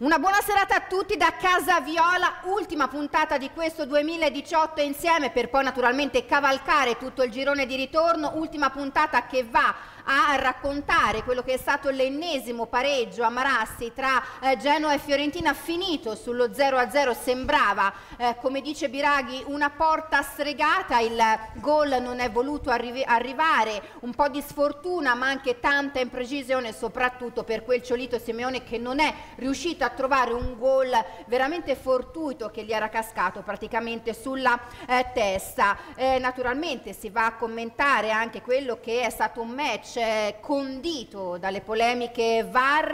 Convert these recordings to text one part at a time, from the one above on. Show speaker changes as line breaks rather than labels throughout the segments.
Una buona serata a tutti da Casa Viola, ultima puntata di questo 2018 insieme per poi naturalmente cavalcare tutto il girone di ritorno, ultima puntata che va a raccontare quello che è stato l'ennesimo pareggio a Marassi tra Genoa e Fiorentina, finito sullo 0-0, sembrava come dice Biraghi una porta stregata, il gol non è voluto arrivare, un po' di sfortuna ma anche tanta imprecisione soprattutto per quel Ciolito Simeone che non è riuscito a trovare un gol veramente fortuito che gli era cascato praticamente sulla testa. Naturalmente si va a commentare anche quello che è stato un match condito dalle polemiche VAR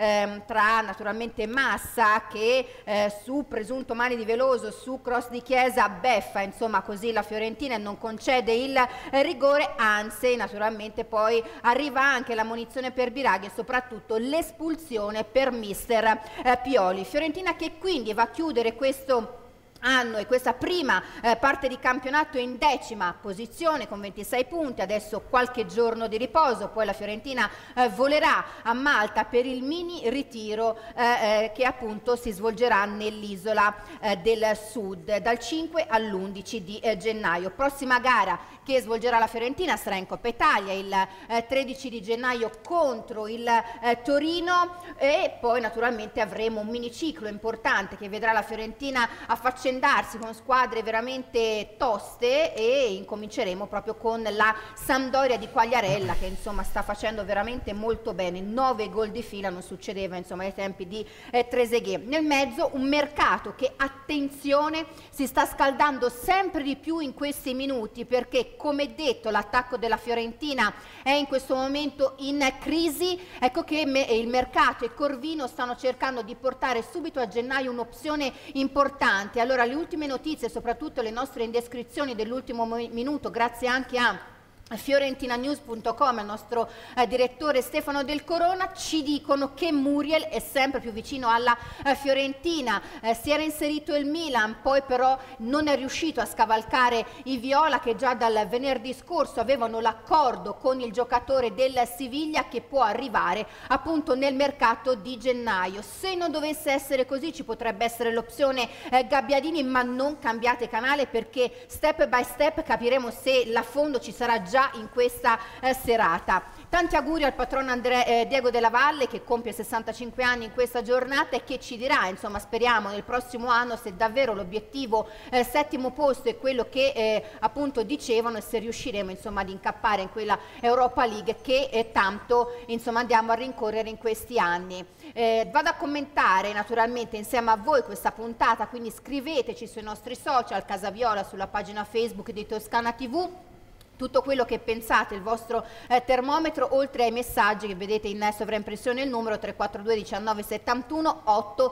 tra naturalmente Massa che su presunto mani di Veloso, su cross di Chiesa beffa insomma così la Fiorentina e non concede il rigore, anzi naturalmente poi arriva anche la munizione per Biraghi e soprattutto l'espulsione per mister Pioli. Fiorentina che quindi va a chiudere questo anno e questa prima parte di campionato in 10ª posizione con 26 punti, adesso qualche giorno di riposo, poi la Fiorentina volerà a Malta per il mini ritiro che appunto si svolgerà nell'isola del Sud dal 5 all'11 di gennaio. Prossima gara che svolgerà la Fiorentina sarà in Coppa Italia il 13 di gennaio contro il Torino e poi naturalmente avremo un miniciclo importante che vedrà la Fiorentina affacciarsi con squadre veramente toste e incominceremo proprio con la Sampdoria di Quagliarella che insomma sta facendo veramente molto bene, 9 gol di fila, non succedeva insomma ai tempi di Trezeguet. Nel mezzo un mercato che, attenzione, si sta scaldando sempre di più in questi minuti perché come detto l'attacco della Fiorentina è in questo momento in crisi, ecco che il mercato e Corvino stanno cercando di portare subito a gennaio un'opzione importante. Allora le ultime notizie, soprattutto le nostre indiscrezioni dell'ultimo minuto, grazie anche a fiorentinanews.com, il nostro direttore Stefano Del Corona, ci dicono che Muriel è sempre più vicino alla Fiorentina, si era inserito il Milan, poi però non è riuscito a scavalcare i viola che già dal venerdì scorso avevano l'accordo con il giocatore del Siviglia che può arrivare appunto nel mercato di gennaio. Se non dovesse essere così ci potrebbe essere l'opzione Gabbiadini, ma non cambiate canale perché step by step capiremo se l'affondo ci sarà già in questa serata. Tanti auguri al patrono Diego Della Valle che compie 65 anni in questa giornata e che ci dirà, insomma speriamo nel prossimo anno, se davvero l'obiettivo settimo posto è quello che appunto dicevano e se riusciremo insomma ad incappare in quella Europa League che tanto insomma andiamo a rincorrere in questi anni. Vado a commentare naturalmente insieme a voi questa puntata, quindi scriveteci sui nostri social, Casa Viola, sulla pagina Facebook di Toscana TV, tutto quello che pensate, il vostro termometro, oltre ai messaggi che vedete in sovraimpressione, il numero 342 19 71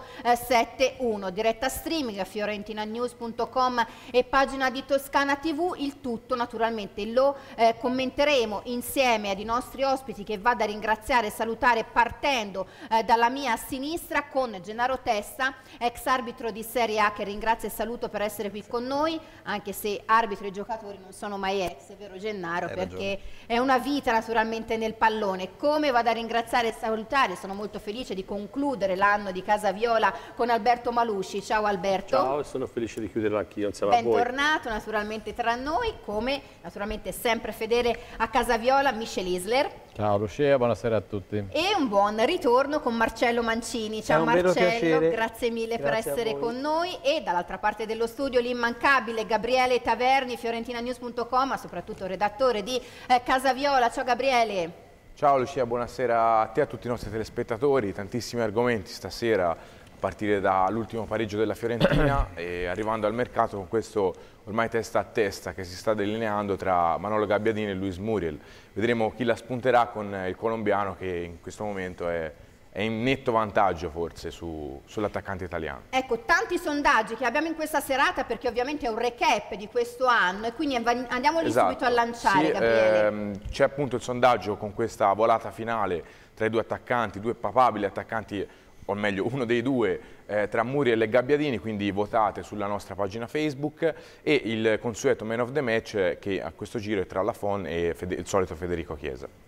871, diretta streaming a fiorentinanews.com e pagina di Toscana TV, il tutto naturalmente lo commenteremo insieme ai nostri ospiti che vado a ringraziare e salutare partendo dalla mia sinistra con Gennaro Testa, ex arbitro di Serie A che ringrazio e saluto per essere qui con noi, anche se arbitri e giocatori non sono mai ex, è vero Gennaro, perché è una vita naturalmente nel pallone. Come vado a ringraziare e salutare, sono molto felice di concludere l'anno di Casa Viola con Alberto Malusci. Ciao Alberto.
Ciao, sono felice di chiuderla anch'io insieme a voi.
Bentornato naturalmente tra noi, come naturalmente sempre fedele a Casa Viola Michel Isler.
Ciao Lucia, buonasera a tutti.
E un buon ritorno con Marcello Mancini. Ciao Marcello, grazie mille per essere con noi. E dall'altra parte dello studio l'immancabile Gabriele Taverni, fiorentinanews.com, ma soprattutto redattore di Casa Viola. Ciao Gabriele.
Ciao Lucia, buonasera a te e a tutti i nostri telespettatori. Tantissimi argomenti stasera, a partire dall'ultimo pareggio della Fiorentina e arrivando al mercato con questo ormai testa a testa che si sta delineando tra Manolo Gabbiadini e Luis Muriel. Vedremo chi la spunterà con il colombiano che in questo momento è in netto vantaggio forse sull'attaccante italiano.
Ecco, tanti sondaggi che abbiamo in questa serata perché ovviamente è un recap di questo anno e quindi andiamoli subito a lanciare,
sì,
Gabriele.
c'è appunto il sondaggio con questa volata finale tra i due attaccanti, due papabili attaccanti, o meglio uno dei due, tra Muriel e Gabbiadini, quindi votate sulla nostra pagina Facebook, e il consueto Man of the Match che a questo giro è tra Lafon e il solito Federico Chiesa.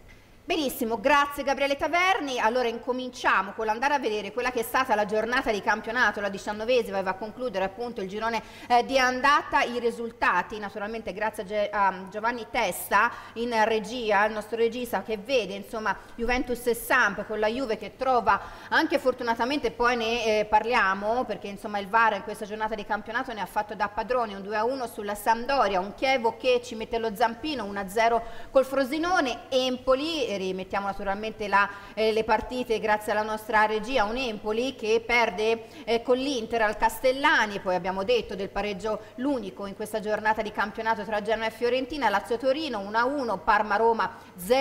Benissimo, grazie Gabriele Taverni. Allora incominciamo con l'andare a vedere quella che è stata la giornata di campionato, la 19esima, e va a concludere appunto il girone di andata. I risultati naturalmente grazie a Giovanni Testa in regia, il nostro regista, che vede insomma Juventus e Samp con la Juve che trova anche fortunatamente, poi ne parliamo perché insomma il VAR in questa giornata di campionato ne ha fatto da padrone, un 2-1 sulla Sampdoria, un Chievo che ci mette lo zampino, 1-0 col Frosinone. Empoli, rimettiamo naturalmente le partite grazie alla nostra regia, un Empoli che perde con l'Inter al Castellani, poi abbiamo detto del pareggio, l'unico in questa giornata di campionato tra Genoa e Fiorentina, Lazio-Torino 1-1, Parma-Roma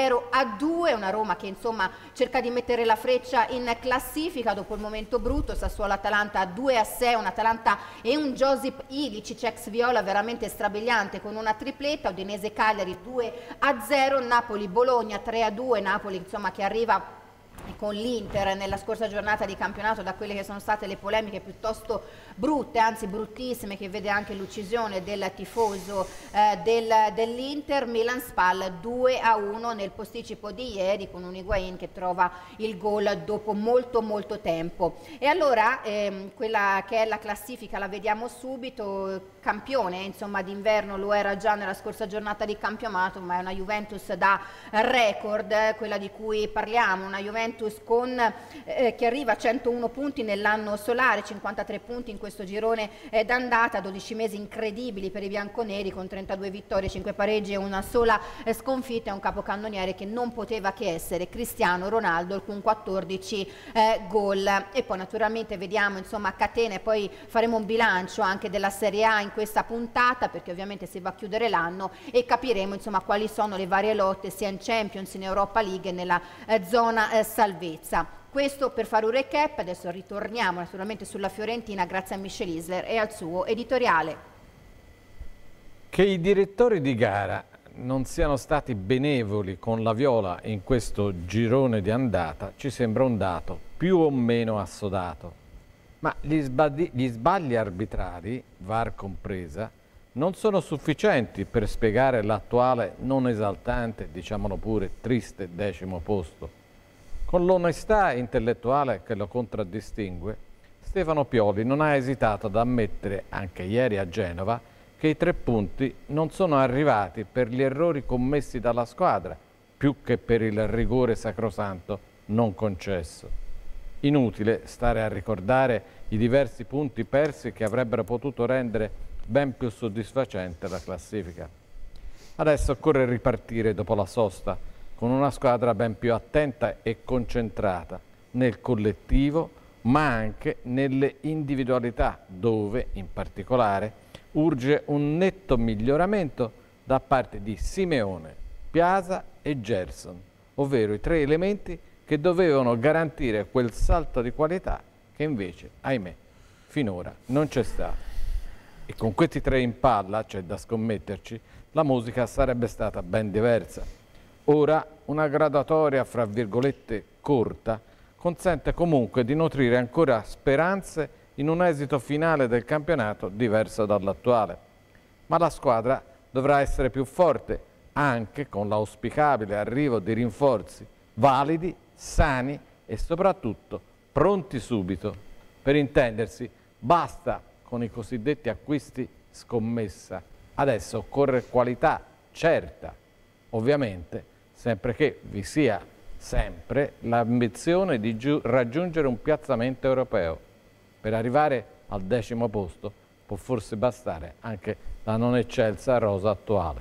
0-2, una Roma che insomma cerca di mettere la freccia in classifica dopo il momento brutto, Sassuolo-Atalanta 2-6, un Atalanta e un Josip Ilicic ex Viola veramente strabiliante con una tripletta, Udinese-Cagliari 2-0, Napoli-Bologna 3-2, Napoli insomma che arriva con l'Inter nella scorsa giornata di campionato da quelle che sono state le polemiche piuttosto brutte, anzi bruttissime, che vede anche l'uccisione del tifoso dell'Inter. Milan-Spal 2-1 nel posticipo di ieri con un Higuaín che trova il gol dopo molto tempo. E allora quella che è la classifica la vediamo subito. Campione insomma d'inverno lo era già nella scorsa giornata di campionato, ma è una Juventus da record, quella di cui parliamo, una Juventus che arriva a 101 punti nell'anno solare, 53 punti in questo girone d'andata, 12 mesi incredibili per i bianconeri con 32 vittorie, 5 pareggi e una sola sconfitta, e un capocannoniere che non poteva che essere Cristiano Ronaldo con 14 gol. E poi naturalmente vediamo insomma a catena, e poi faremo un bilancio anche della Serie A in questa puntata, perché ovviamente si va a chiudere l'anno e capiremo insomma quali sono le varie lotte sia in Champions, in Europa League e nella zona salvezza. Questo per fare un recap. Adesso ritorniamo naturalmente sulla Fiorentina grazie a Michel Isler e al suo editoriale.
Che i direttori di gara non siano stati benevoli con la Viola in questo girone di andata ci sembra un dato più o meno assodato. Ma gli sbagli arbitrari, VAR compresa, non sono sufficienti per spiegare l'attuale non esaltante, diciamolo pure, triste 10° posto. Con l'onestà intellettuale che lo contraddistingue, Stefano Pioli non ha esitato ad ammettere, anche ieri a Genova, che i 3 punti non sono arrivati per gli errori commessi dalla squadra, più che per il rigore sacrosanto non concesso. Inutile stare a ricordare i diversi punti persi che avrebbero potuto rendere ben più soddisfacente la classifica. Adesso occorre ripartire dopo la sosta con una squadra ben più attenta e concentrata nel collettivo, ma anche nelle individualità, dove in particolare urge un netto miglioramento da parte di Simeone, Piazza e Gerson, ovvero i 3 elementi che dovevano garantire quel salto di qualità che invece, ahimè, finora non c'è stato. E con questi 3 in palla, c'è da scommetterci, la musica sarebbe stata ben diversa. Ora una graduatoria, fra virgolette, corta, consente comunque di nutrire ancora speranze in un esito finale del campionato diverso dall'attuale. Ma la squadra dovrà essere più forte, anche con l'auspicabile arrivo di rinforzi validi, sani e soprattutto pronti subito. Per intendersi, basta con i cosiddetti acquisti scommessa. Adesso occorre qualità certa, ovviamente sempre che vi sia sempre l'ambizione di raggiungere un piazzamento europeo. Per arrivare al 10° posto può forse bastare anche la non eccelsa rosa attuale.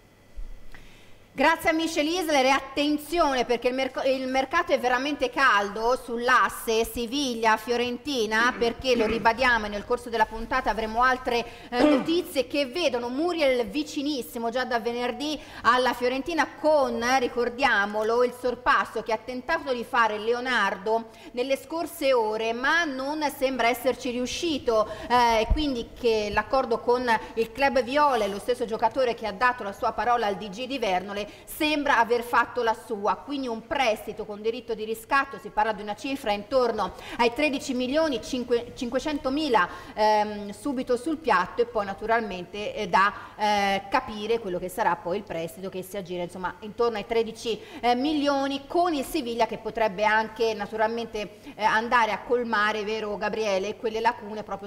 Grazie a Michel Isler, e attenzione perché il mercato è veramente caldo sull'asse Siviglia-Fiorentina, perché lo ribadiamo e nel corso della puntata avremo altre notizie che vedono Muriel vicinissimo già da venerdì alla Fiorentina con, ricordiamolo, il sorpasso che ha tentato di fare Leonardo nelle scorse ore ma non sembra esserci riuscito, e quindi che l'accordo con il club viola è lo stesso giocatore che ha dato la sua parola al DG di Vernole Juve sembra aver fatto la sua, quindi un prestito con diritto di riscatto, si parla di una cifra intorno ai 13 milioni 500 mila subito sul piatto, e poi naturalmente da capire quello che sarà poi il prestito, che si aggira insomma intorno ai 13 milioni, con il Siviglia che potrebbe anche naturalmente andare a colmare, vero Gabriele, quelle lacune proprio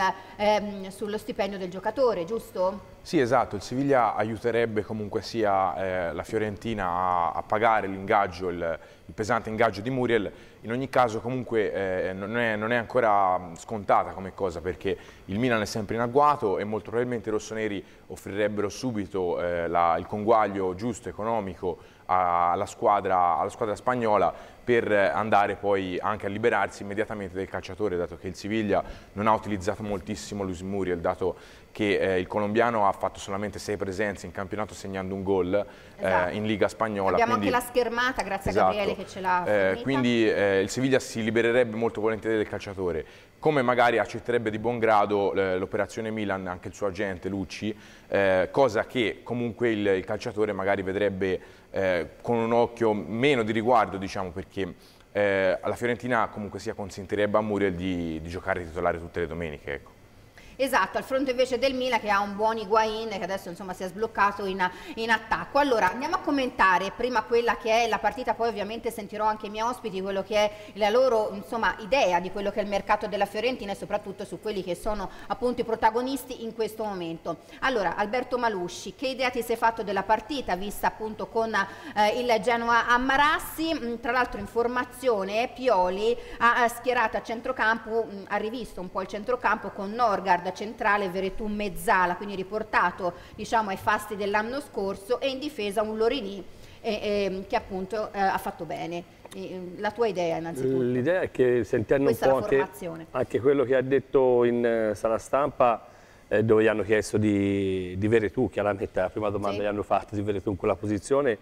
sullo stipendio del giocatore, giusto?
Sì, esatto, il Siviglia aiuterebbe comunque sia la Fiorentina a pagare l'ingaggio, il pesante ingaggio di Muriel. In ogni caso comunque non è ancora scontata come cosa, perché il Milan è sempre in agguato e molto probabilmente i rossoneri offrirebbero subito il conguaglio giusto, economico alla squadra spagnola, per andare poi anche a liberarsi immediatamente del calciatore, dato che il Siviglia non ha utilizzato moltissimo Luis Muriel, dato che il colombiano ha fatto solamente 6 presenze in campionato segnando un gol in Liga Spagnola.
Abbiamo anche la schermata, grazie a Gabriele che ce l'ha fornita.
Quindi il Siviglia si libererebbe molto volentieri del calciatore, come magari accetterebbe di buon grado l'operazione Milan, anche il suo agente Lucci, cosa che comunque il calciatore magari vedrebbe con un occhio meno di riguardo, diciamo, perché la Fiorentina comunque sia consentirebbe a Muriel di giocare titolare tutte le domeniche, ecco.
Esatto, al fronte invece del Milan che ha un buon Higuaín che adesso insomma si è sbloccato in attacco. Allora andiamo a commentare prima quella che è la partita, poi ovviamente sentirò anche i miei ospiti quello che è la loro insomma idea di quello che è il mercato della Fiorentina, e soprattutto su quelli che sono appunto i protagonisti in questo momento. Allora Alberto Malusci, che idea ti sei fatto della partita vista appunto con il Genoa a Marassi? Tra l'altro informazione, Pioli ha schierato a centrocampo, ha rivisto un po' il centrocampo con Norgard centrale, Veretù mezzala, quindi riportato diciamo ai fasti dell'anno scorso, e in difesa un Lorini che appunto ha fatto bene. La tua idea innanzitutto?
L'idea è che sentiamo un po' anche quello che ha detto in sala stampa, dove gli hanno chiesto di Veretù, chiaramente la prima domanda gli hanno fatto di Veretù in quella posizione.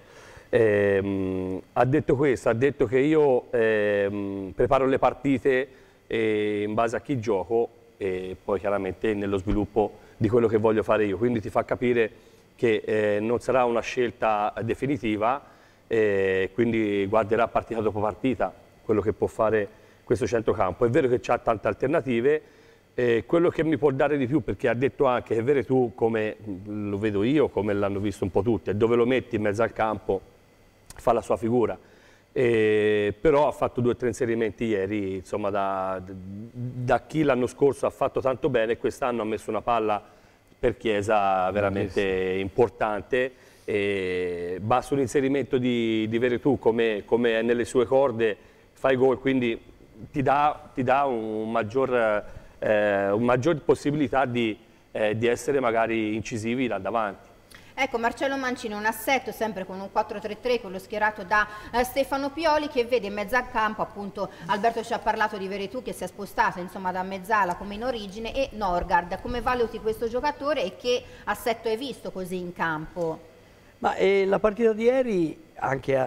Ha detto questo, ha detto che io preparo le partite in base a chi gioco e poi chiaramente nello sviluppo di quello che voglio fare io, quindi ti fa capire che non sarà una scelta definitiva, quindi guarderà partita dopo partita quello che può fare questo centrocampo. È vero che ha tante alternative, quello che mi può dare di più, perché ha detto anche che Veretù, come lo vedo io, come l'hanno visto un po' tutti, è dove lo metti in mezzo al campo fa la sua figura. Però ha fatto 2 o 3 inserimenti ieri, insomma, da chi l'anno scorso ha fatto tanto bene, e quest'anno ha messo una palla per Chiesa veramente importante. Basta un inserimento di Veretù come è nelle sue corde, fai gol, quindi ti dà un maggior possibilità di essere magari incisivi là davanti.
Ecco, Marcello Mancini, un assetto sempre con un 4-3-3, quello schierato da Stefano Pioli, che vede in mezzo al campo, appunto Alberto ci ha parlato di Veretù che si è spostato insomma da mezzala come in origine, e Norgard. Come valuti questo giocatore e che assetto hai visto così in campo?
Ma la partita di ieri, anche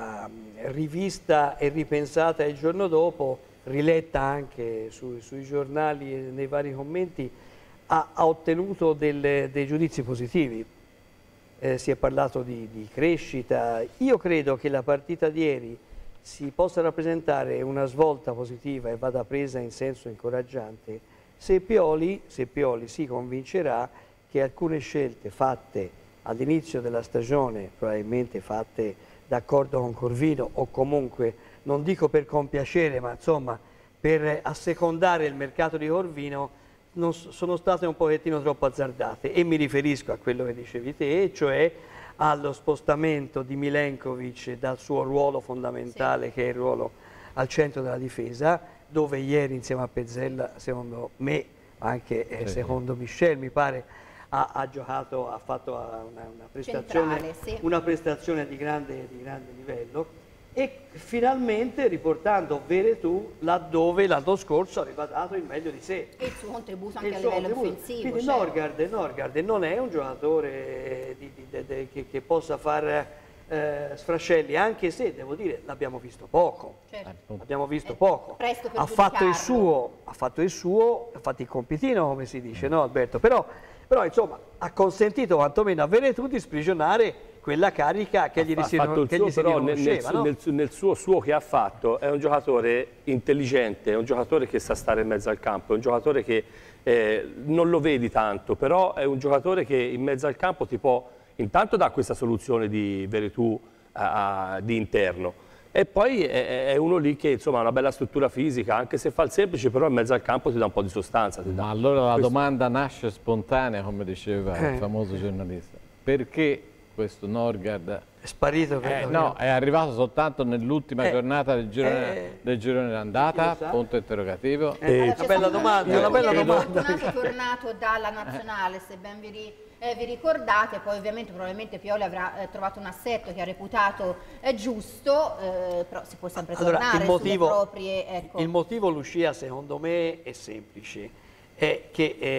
rivista e ripensata il giorno dopo, riletta anche sui giornali e nei vari commenti, ha ottenuto dei giudizi positivi. Si è parlato di crescita. Io credo che la partita di ieri si possa rappresentare una svolta positiva e vada presa in senso incoraggiante se Pioli si convincerà che alcune scelte fatte all'inizio della stagione, probabilmente fatte d'accordo con Corvino, o comunque non dico per compiacere, ma insomma per assecondare il mercato di Corvino, non sono state un pochettino troppo azzardate, e mi riferisco a quello che dicevi te, cioè allo spostamento di Milenkovic dal suo ruolo fondamentale, che è il ruolo al centro della difesa, dove ieri insieme a Pezzella, secondo me, anche secondo Michel, mi pare, ha giocato, ha fatto una prestazione di grande livello. E finalmente riportando Veretù laddove l'anno scorso aveva dato il meglio di sé.
E il suo contributo anche a livello offensivo.
Quindi Norgard non è un giocatore che possa fare sfrascelli, anche se devo dire l'abbiamo visto poco.
Certo.
Abbiamo visto poco.
Ha
fatto il compitino, come si dice, no Alberto? Però insomma ha consentito quantomeno a Veretù di sprigionare quella carica che gli si riconosceva.
Nel suo che ha fatto è un giocatore intelligente, è un giocatore che sa stare in mezzo al campo, è un giocatore che non lo vedi tanto, però è un giocatore che in mezzo al campo ti può, intanto dà questa soluzione di Veretout di interno, e poi è uno lì che insomma ha una bella struttura fisica, anche se fa il semplice, però in mezzo al campo ti dà un po' di sostanza.
Ma allora la domanda nasce spontanea, come diceva il famoso giornalista: perché questo Norgard
è sparito?
No, è arrivato soltanto nell'ultima giornata del girone d'andata, punto interrogativo.
Una bella domanda, una bella domanda.
È tornato dalla nazionale, se ben vi ricordate, poi ovviamente probabilmente Pioli avrà trovato un assetto che ha reputato giusto, però si può sempre tornare sulle proprie... Ecco.
Il motivo, Lucia, secondo me è semplice, è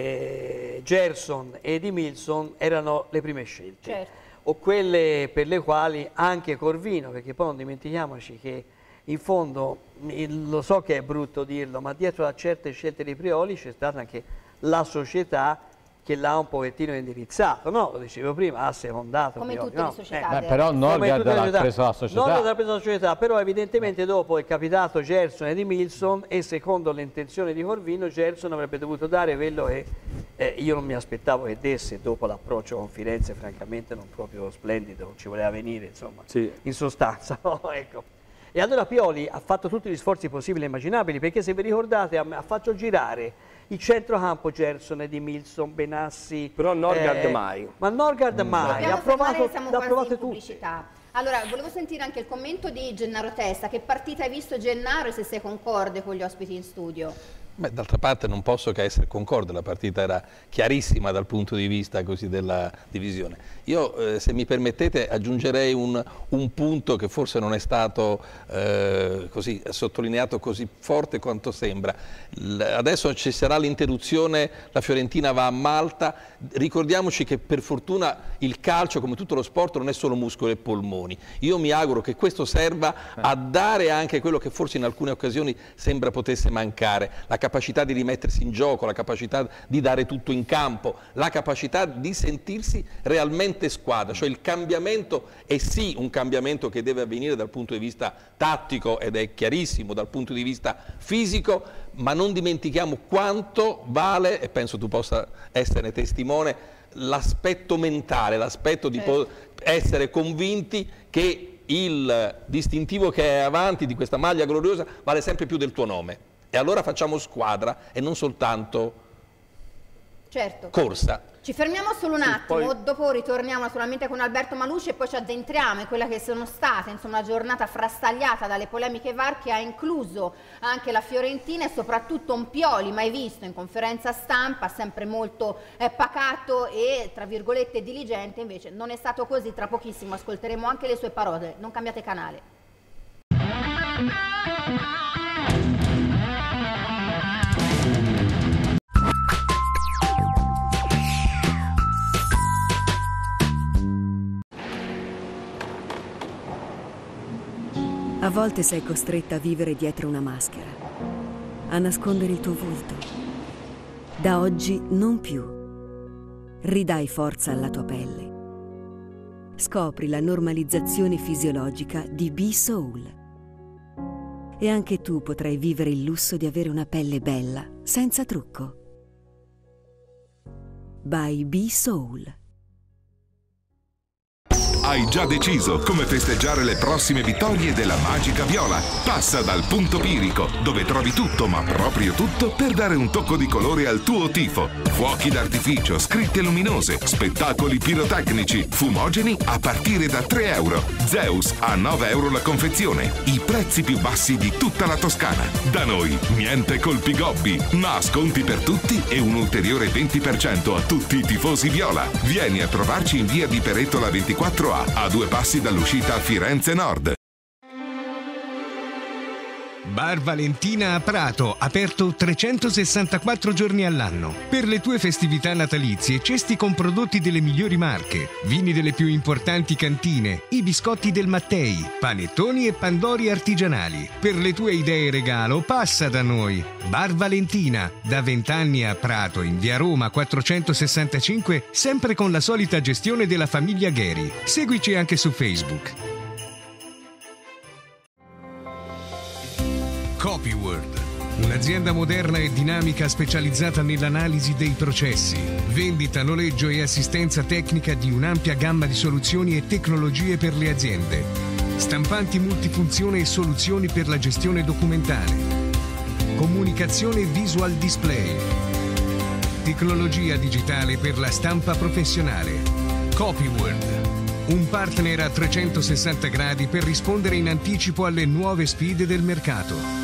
che Gerson e Edimilson erano le prime scelte.
Certo.
O quelle per le quali anche Corvino, perché poi non dimentichiamoci che in fondo, lo so che è brutto dirlo, ma dietro a certe scelte di Prioli c'è stata anche la società che l'ha un pochettino indirizzato, no? Lo dicevo prima, ha secondato
come
Prioli,
tutte le società.
Però Norgard l'ha preso la società.
Norgard l'ha preso la società, però evidentemente dopo è capitato Gerson e Edimilson, e secondo le intenzioni di Corvino Gerson avrebbe dovuto dare quello che io non mi aspettavo che desse, dopo l'approccio con Firenze francamente non proprio splendido, non ci voleva venire, insomma, sì. In sostanza, no? Ecco. E allora Pioli ha fatto tutti gli sforzi possibili e immaginabili, perché se vi ricordate ha fatto girare il centrocampo Gerson, Edimilson, Benassi.
Però Norgard mai.
Ma Norgard mai, ha provato
tutti. Allora, volevo sentire anche il commento di Gennaro Testa. Che partita hai visto, Gennaro, e se sei concorde con gli ospiti in studio?
Beh, d'altra parte non posso che essere concorde, la partita era chiarissima dal punto di vista così della divisione. Io, se mi permettete, aggiungerei un punto che forse non è stato così sottolineato così forte quanto sembra. Adesso ci sarà l'interruzione, la Fiorentina va a Malta. Ricordiamoci che per fortuna il calcio, come tutto lo sport, non è solo muscoli e polmoni. Io mi auguro che questo serva a dare anche quello che forse in alcune occasioni sembra potesse mancare: la capacità di rimettersi in gioco, la capacità di dare tutto in campo, la capacità di sentirsi realmente squadra. Cioè il cambiamento è sì un cambiamento che deve avvenire dal punto di vista tattico, ed è chiarissimo dal punto di vista fisico, ma non dimentichiamo quanto vale, e penso tu possa essere testimone, l'aspetto mentale, l'aspetto di essere convinti che il distintivo che è avanti di questa maglia gloriosa vale sempre più del tuo nome. E allora facciamo squadra e non soltanto corsa.
Ci fermiamo solo un attimo, dopo ritorniamo naturalmente con Alberto Malucci e poi ci addentriamo in quella che sono state, insomma, una giornata frastagliata dalle polemiche VAR, che ha incluso anche la Fiorentina e soprattutto un Pioli mai visto in conferenza stampa, sempre molto pacato e tra virgolette diligente. Invece non è stato così. Tra pochissimo ascolteremo anche le sue parole. Non cambiate canale.
A volte sei costretta a vivere dietro una maschera, a nascondere il tuo volto. Da oggi non più. Ridai forza alla tua pelle. Scopri la normalizzazione fisiologica di B-Soul. E anche tu potrai vivere il lusso di avere una pelle bella, senza trucco. By B-Soul.
Hai già deciso come festeggiare le prossime vittorie della Magica Viola? Passa dal Punto Pirico, dove trovi tutto, ma proprio tutto, per dare un tocco di colore al tuo tifo. Fuochi d'artificio, scritte luminose, spettacoli pirotecnici, fumogeni a partire da 3 euro. Zeus a 9 euro la confezione. I prezzi più bassi di tutta la Toscana. Da noi, niente colpi gobbi, ma sconti per tutti e un ulteriore 20% a tutti i tifosi viola. Vieni a trovarci in via di Perettola 24A, a 2 passi dall'uscita a Firenze Nord.
Bar Valentina a Prato, aperto 364 giorni all'anno. Per le tue festività natalizie, cesti con prodotti delle migliori marche, vini delle più importanti cantine, i biscotti del Mattei, panettoni e pandori artigianali. Per le tue idee regalo, passa da noi. Bar Valentina, da 20 anni a Prato, in via Roma 465, sempre con la solita gestione della famiglia Gheri. Seguici anche su Facebook. Copyworld, un'azienda moderna e dinamica specializzata nell'analisi dei processi, vendita, noleggio e assistenza tecnica di un'ampia gamma di soluzioni e tecnologie per le aziende, stampanti multifunzione e soluzioni per la gestione documentale, comunicazione visual display, tecnologia digitale per la stampa professionale. Copyworld, un partner a 360 gradi per rispondere in anticipo alle nuove sfide del mercato.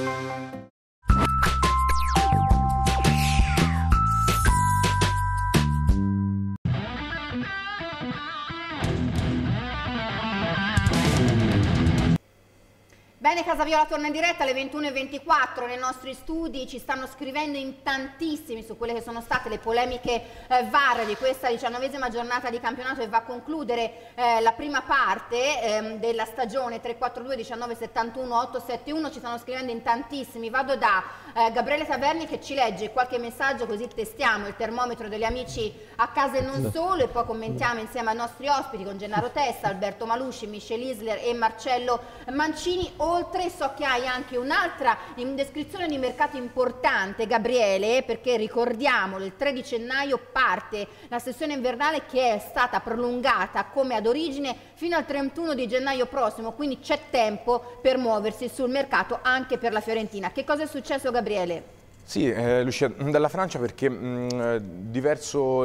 Bene, Casa Viola torna in diretta alle 21:24 nei nostri studi. Ci stanno scrivendo in tantissimi su quelle che sono state le polemiche VAR di questa 19ª giornata di campionato, e va a concludere la prima parte della stagione. 342 19 71 871, ci stanno scrivendo in tantissimi. Vado da Gabriele Taverni che ci legge qualche messaggio, così testiamo il termometro degli amici a casa e non solo, e poi commentiamo insieme ai nostri ospiti con Gennaro Testa, Alberto Malusci, Michel Isler e Marcello Mancini. Oltre, so che hai anche un'altra descrizione di mercato importante, Gabriele, perché ricordiamolo, il 3 di gennaio parte la sessione invernale che è stata prolungata come ad origine fino al 31 di gennaio prossimo, quindi c'è tempo per muoversi sul mercato anche per la Fiorentina. Che cosa è successo, Gabriele?
Sì, Lucia, dalla Francia perché da diverso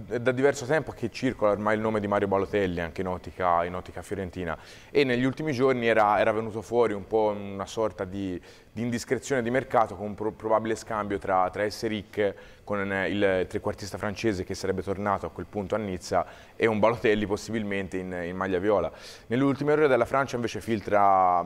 tempo che circola ormai il nome di Mario Balotelli anche in ottica fiorentina, e negli ultimi giorni era venuto fuori un po' una sorta di indiscrezione di mercato con un probabile scambio tra Esseric, con il trequartista francese che sarebbe tornato a quel punto a Nizza, e un Balotelli possibilmente in maglia viola. Nelle ultime ore dalla Francia invece filtra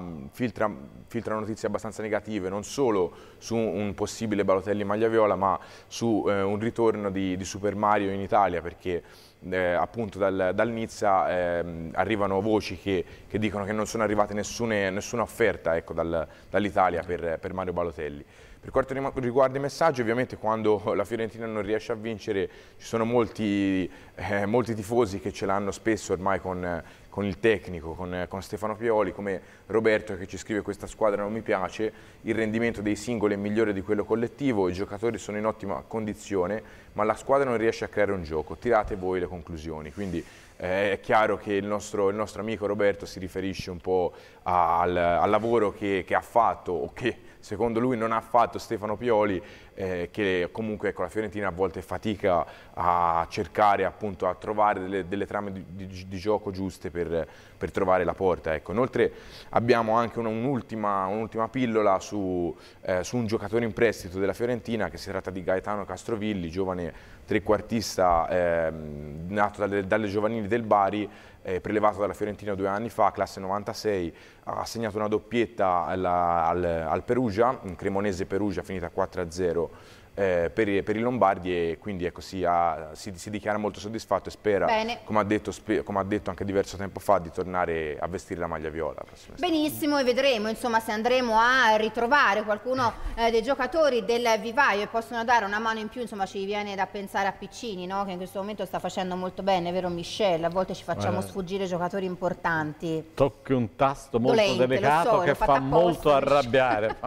notizie abbastanza negative, non solo su un possibile Balotelli in maglia viola, ma su un ritorno di Super Mario in Italia, perché appunto dal Nizza arrivano voci che dicono che non sono arrivate nessuna offerta, ecco, dall'Italia per Mario Balotelli. Per quanto riguarda i messaggi, ovviamente quando la Fiorentina non riesce a vincere ci sono molti tifosi che ce l'hanno spesso ormai con il tecnico, con Stefano Pioli, come Roberto che ci scrive: questa squadra non mi piace, il rendimento dei singoli è migliore di quello collettivo, i giocatori sono in ottima condizione, ma la squadra non riesce a creare un gioco, tirate voi le conclusioni. Quindi è chiaro che il nostro amico Roberto si riferisce un po' al lavoro che ha fatto, o che secondo lui non ha fatto Stefano Pioli, che comunque, ecco, la Fiorentina a volte fatica a cercare, appunto, a trovare delle trame di gioco giuste per trovare la porta, ecco. Inoltre abbiamo anche un'ultima pillola su un giocatore in prestito della Fiorentina, che si tratta di Gaetano Castrovilli, giovane trequartista nato dalle giovanili del Bari, prelevato dalla Fiorentina 2 anni fa, classe 96, ha segnato una doppietta al Perugia, in Cremonese Perugia, finita 4-0 per i Lombardi, e quindi, ecco, si dichiara molto soddisfatto e spera, come ha detto anche diverso tempo fa, di tornare a vestire la maglia viola.
Benissimo, e vedremo insomma se andremo a ritrovare qualcuno dei giocatori del vivaio e possono dare una mano in più. Insomma, ci viene da pensare a Piccini, no? Che in questo momento sta facendo molto bene, vero Michel? A volte ci facciamo sfuggire giocatori importanti.
Tocchi un tasto molto delicato che fa molto arrabbiare,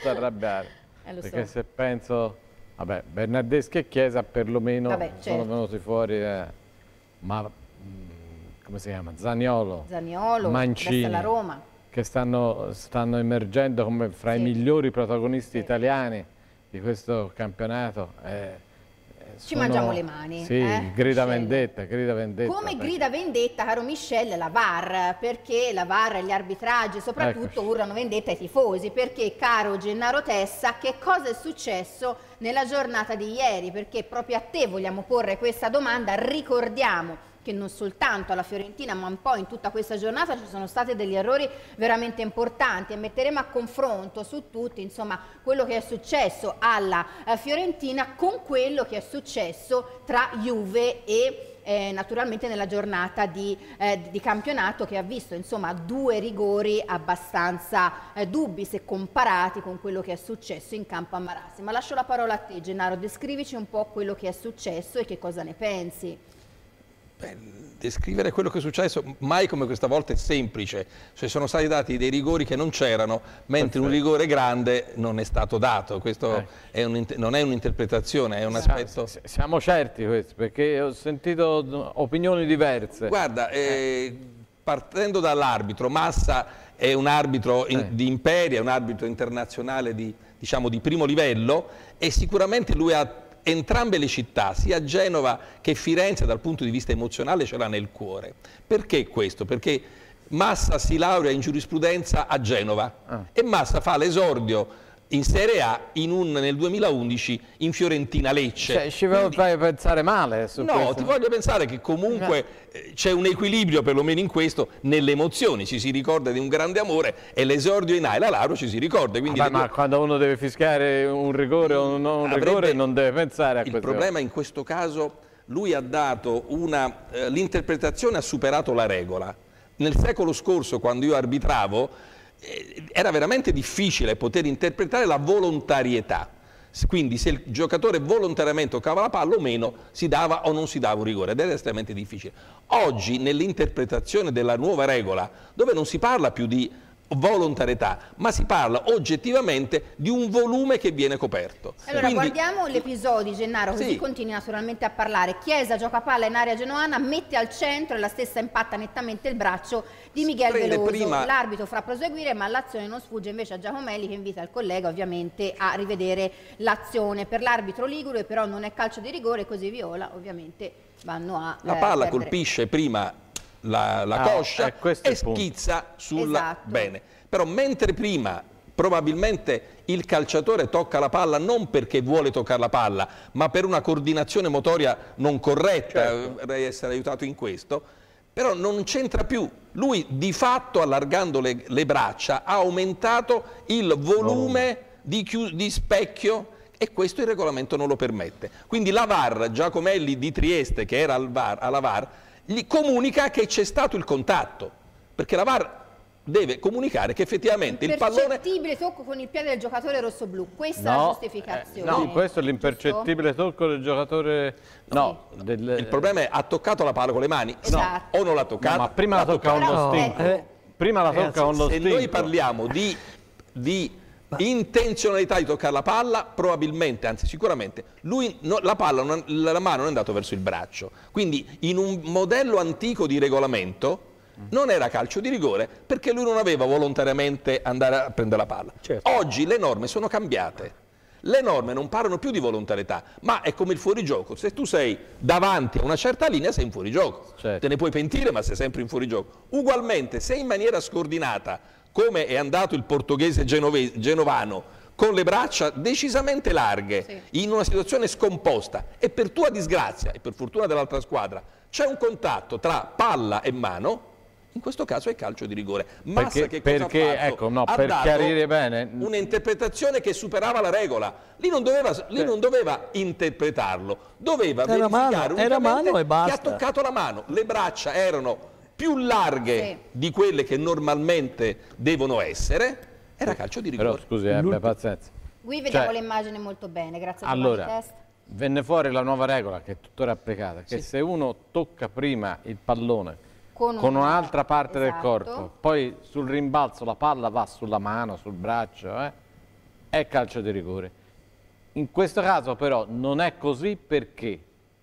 perché se penso... Vabbè, Bernardeschi e Chiesa perlomeno sono venuti fuori, ma come si chiama? Zaniolo, Mancini,
la Roma,
che stanno emergendo come fra i migliori protagonisti italiani di questo campionato.
Ci mangiamo le mani.
Sì, grida vendetta.
Come grida vendetta, caro Michel, la VAR, perché la VAR e gli arbitraggi soprattutto urlano vendetta ai tifosi, perché, caro Gennaro Tessa, che cosa è successo nella giornata di ieri? Perché proprio a te vogliamo porre questa domanda. Ricordiamo che non soltanto alla Fiorentina ma un po' in tutta questa giornata ci sono stati degli errori veramente importanti, e metteremo a confronto su tutti, insomma, quello che è successo alla Fiorentina con quello che è successo tra Juve e naturalmente nella giornata di campionato, che ha visto insomma 2 rigori abbastanza dubbi se comparati con quello che è successo in campo a Marassi. Ma lascio la parola a te, Gennaro, descrivici un po' quello che è successo e che cosa ne pensi.
Descrivere quello che è successo mai come questa volta è semplice, cioè sono stati dati dei rigori che non c'erano, mentre un rigore grande non è stato dato. Questo non è un'interpretazione, è un aspetto...
Siamo certi questo, perché ho sentito opinioni diverse.
Guarda, partendo dall'arbitro, Massa è un arbitro di Imperia, è un arbitro internazionale di primo livello, e sicuramente lui ha entrambe le città, sia Genova che Firenze, dal punto di vista emozionale ce l'ha nel cuore. Perché questo? Perché Massa si laurea in giurisprudenza a Genova e Massa fa l'esordio in Serie A nel 2011 in Fiorentina Lecce.
Cioè, ci fai pensare male su questo.
Ti voglio pensare che comunque c'è un equilibrio, perlomeno in questo, nelle emozioni. Ci si ricorda di un grande amore e l'esordio in A e la laurea ci si ricorda. Quindi
ma quando uno deve fischiare un rigore o non un rigore non deve pensare a questo.
Il problema in questo caso, lui ha dato l'interpretazione ha superato la regola. Nel secolo scorso, quando io arbitravo, era veramente difficile poter interpretare la volontarietà, quindi se il giocatore volontariamente toccava la palla o meno, si dava o non si dava un rigore, ed era estremamente difficile. Oggi, nell'interpretazione della nuova regola, dove non si parla più di volontarietà, ma si parla oggettivamente di un volume che viene coperto.
Allora, guardiamo l'episodio, Gennaro, così continui naturalmente a parlare. Chiesa gioca palla in area genoana, mette al centro e la stessa impatta nettamente il braccio di Miguel Veloso. L'arbitro fa proseguire, ma l'azione non sfugge invece a Giacomelli, che invita il collega ovviamente a rivedere l'azione. Per l'arbitro ligure però non è calcio di rigore, così Viola ovviamente vanno a
la palla colpisce prima la coscia e schizza sulla... Bene, però mentre prima probabilmente il calciatore tocca la palla non perché vuole toccare la palla, ma per una coordinazione motoria non corretta, vorrei essere aiutato in questo, però non c'entra più. Lui di fatto, allargando le braccia, ha aumentato il volume di specchio, e questo il regolamento non lo permette. Quindi la VAR, Giacomelli di Trieste, che era alla VAR, gli comunica che c'è stato il contatto, perché la VAR deve comunicare che effettivamente il pallone...
Impercettibile tocco con il piede del giocatore rossoblù, questa è la giustificazione.
No, questo è l'impercettibile tocco del giocatore...
Il problema è, ha toccato la palla con le mani?
Esatto.
O non l'ha toccata?
No, ma prima la tocca con lo stinco. Prima la tocca con lo stinco.
Se noi parliamo di intenzionalità di toccare la palla, probabilmente, anzi sicuramente, la mano non è andata verso il braccio. Quindi in un modello antico di regolamento non era calcio di rigore, perché lui non aveva volontariamente andare a prendere la palla. Oggi le norme sono cambiate. Le norme non parlano più di volontarietà, ma è come il fuorigioco. Se tu sei davanti a una certa linea sei in fuorigioco. Te ne puoi pentire, ma sei sempre in fuorigioco. Ugualmente, se in maniera scordinata, come è andato il portoghese genovano, con le braccia decisamente larghe, in una situazione scomposta, e per tua disgrazia e per fortuna dell'altra squadra c'è un contatto tra palla e mano, in questo caso è calcio di rigore. Massa che cosa ha fatto?
Per chiarire bene,
un'interpretazione che superava la regola. Lì non doveva interpretarlo, doveva verificare unicamente che ha toccato la mano. Le braccia erano più larghe di quelle che normalmente devono essere, era calcio di rigore.
Però scusi, abbia pazienza.
Qui vediamo l'immagine molto bene, grazie a
Allora, venne fuori la nuova regola, che è tuttora applicata, che se uno tocca prima il pallone con un'altra parte del corpo, poi sul rimbalzo la palla va sulla mano, sul braccio, è calcio di rigore. In questo caso però non è così, perché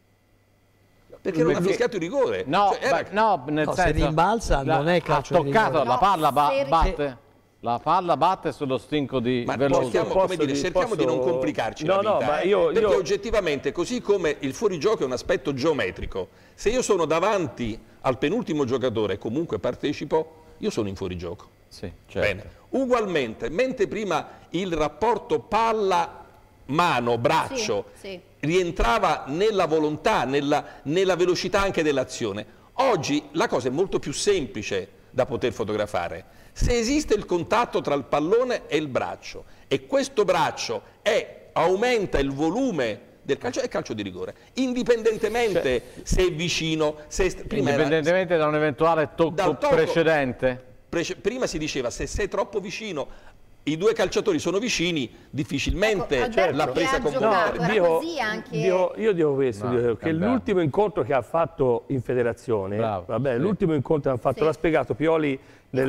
non ha fischiato il rigore.
Nel senso,
se rimbalza non è calcio di rigore.
La palla batte. La palla batte sullo stinco di Veloso.
Cerchiamo di non complicarci la vita, perché oggettivamente, così come il fuorigioco è un aspetto geometrico, se io sono davanti al penultimo giocatore e comunque partecipo, io sono in fuorigioco.
Sì,
Bene. Ugualmente, mentre prima il rapporto palla mano, braccio, rientrava nella volontà, nella velocità anche dell'azione. Oggi la cosa è molto più semplice da poter fotografare. Se esiste il contatto tra il pallone e il braccio e questo braccio aumenta il volume del calcio, è calcio di rigore, indipendentemente se è vicino,
indipendentemente da un eventuale tocco precedente.
Prima si diceva se sei troppo vicino, i due calciatori sono vicini, difficilmente la presa completa.
Io dico questo, che l'ultimo incontro che ha fatto in federazione, l'ultimo incontro che ha fatto, l'ha spiegato Pioli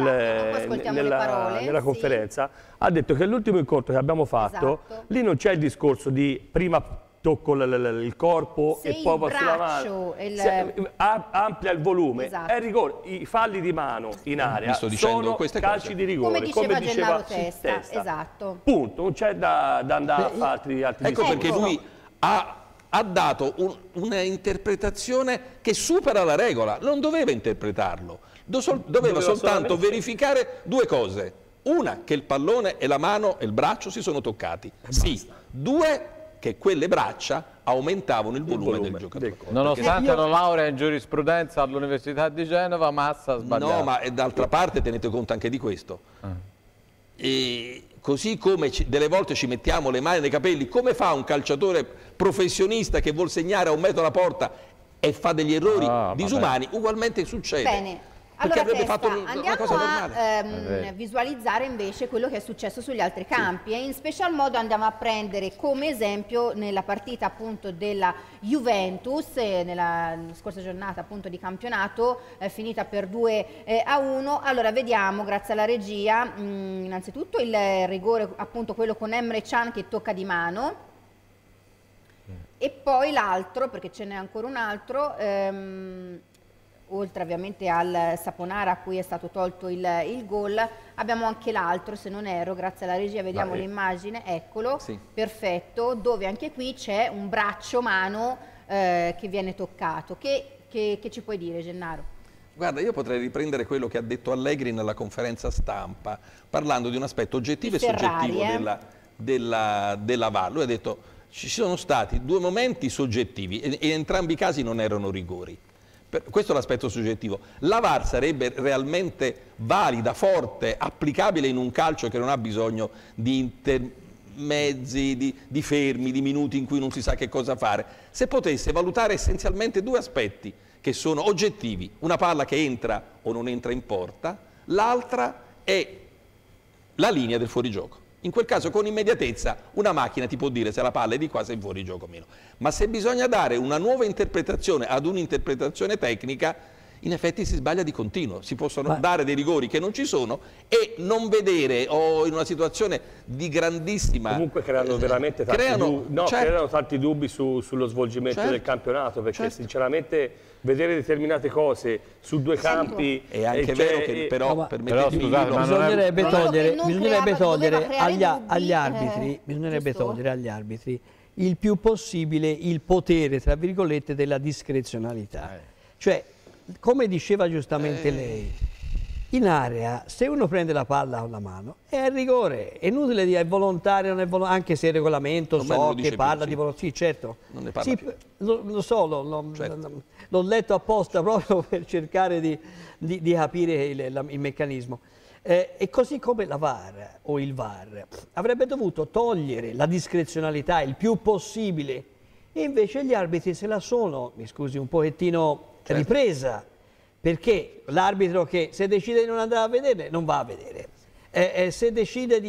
nella conferenza, ha detto che l'ultimo incontro che abbiamo fatto, lì non c'è il discorso di prima tocco il corpo e poi passo la mano, amplia il volume, è rigore. I falli di mano in area sono calci di rigore, come diceva Testa.
Esatto.
Punto, non c'è da andare a fare altri
ecco perché lui ha dato una interpretazione che supera la regola, non doveva interpretarlo, doveva soltanto verificare due cose: una, che il pallone e la mano e il braccio si sono toccati, due, che quelle braccia aumentavano il volume del giocatore.
Nonostante la laurea in giurisprudenza all'Università di Genova, Massa ha sbagliato.
No, ma d'altra parte tenete conto anche di questo. E così come delle volte ci mettiamo le mani nei capelli, come fa un calciatore professionista che vuol segnare a 1 metro la porta e fa degli errori disumani, ugualmente succede.
Bene.
Perché
allora,
avrebbe fatto una cosa
normale. Visualizzare invece quello che è successo sugli altri campi e in special modo andiamo a prendere come esempio nella partita appunto della Juventus, nella scorsa giornata appunto di campionato, finita per 2-1. Allora vediamo, grazie alla regia, innanzitutto il rigore appunto quello con Emre Can che tocca di mano e poi l'altro, perché ce n'è ancora un altro, oltre ovviamente al Saponara a cui è stato tolto il gol, abbiamo anche l'altro, se non erro, grazie alla regia vediamo l'immagine, eccolo, perfetto, dove anche qui c'è un braccio mano che viene toccato. Che ci puoi dire, Gennaro?
Guarda, io potrei riprendere quello che ha detto Allegri nella conferenza stampa, parlando di un aspetto oggettivo e soggettivo della VAR. Lui ha detto ci sono stati 2 momenti soggettivi e in entrambi i casi non erano rigori. Questo è l'aspetto soggettivo. La VAR sarebbe realmente valida, forte, applicabile in un calcio che non ha bisogno di intermezzi, di fermi, di minuti in cui non si sa che cosa fare, se potesse valutare essenzialmente 2 aspetti che sono oggettivi: una palla che entra o non entra in porta, l'altra è la linea del fuorigioco. In quel caso con immediatezza una macchina ti può dire se la palla è di qua, se è fuori gioco o meno. Ma se bisogna dare una nuova interpretazione ad un'interpretazione tecnica, in effetti si sbaglia di continuo. Si possono dare dei rigori che non ci sono e non vedere, o in una situazione di grandissima...
Comunque creano veramente creano tanti dubbi sullo svolgimento del campionato, perché sinceramente vedere determinate cose su 2 campi...
È anche vero che però
bisognerebbe togliere agli arbitri il più possibile il potere, tra virgolette, della discrezionalità. Cioè, come diceva giustamente lei, in area se uno prende la palla con la mano è a rigore, è inutile dire è volontario, non è volontario, anche se il regolamento che parla di volontà, sì certo,
non ne parla più.
Lo so, l'ho letto apposta proprio per cercare di capire il meccanismo. E così come la VAR o il VAR avrebbe dovuto togliere la discrezionalità il più possibile e invece gli arbitri se la sono, mi scusi, un pochettino ripresa, perché l'arbitro che se decide di non andare a vedere non va a vedere, se decide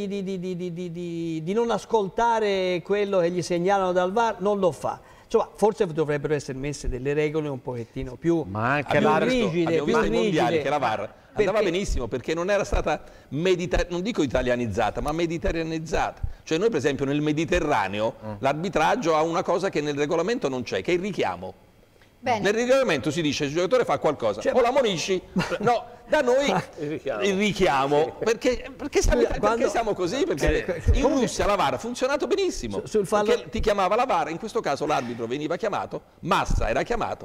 di non ascoltare quello che gli segnalano dal VAR non lo fa. Insomma, forse dovrebbero essere messe delle regole un pochettino più rigide,
più rigide. Che la VAR andava benissimo perché non era stata non dico italianizzata, ma mediterraneizzata. Cioè noi per esempio nel Mediterraneo l'arbitraggio ha una cosa che nel regolamento non c'è, che è il richiamo.
Bene.
Nel regolamento si dice il giocatore fa qualcosa, o la ammonisci, no, da noi il richiamo, perché siamo così? Perché in Russia la VAR ha funzionato benissimo, perché ti chiamava la VAR, in questo caso l'arbitro veniva chiamato, Massa era chiamato,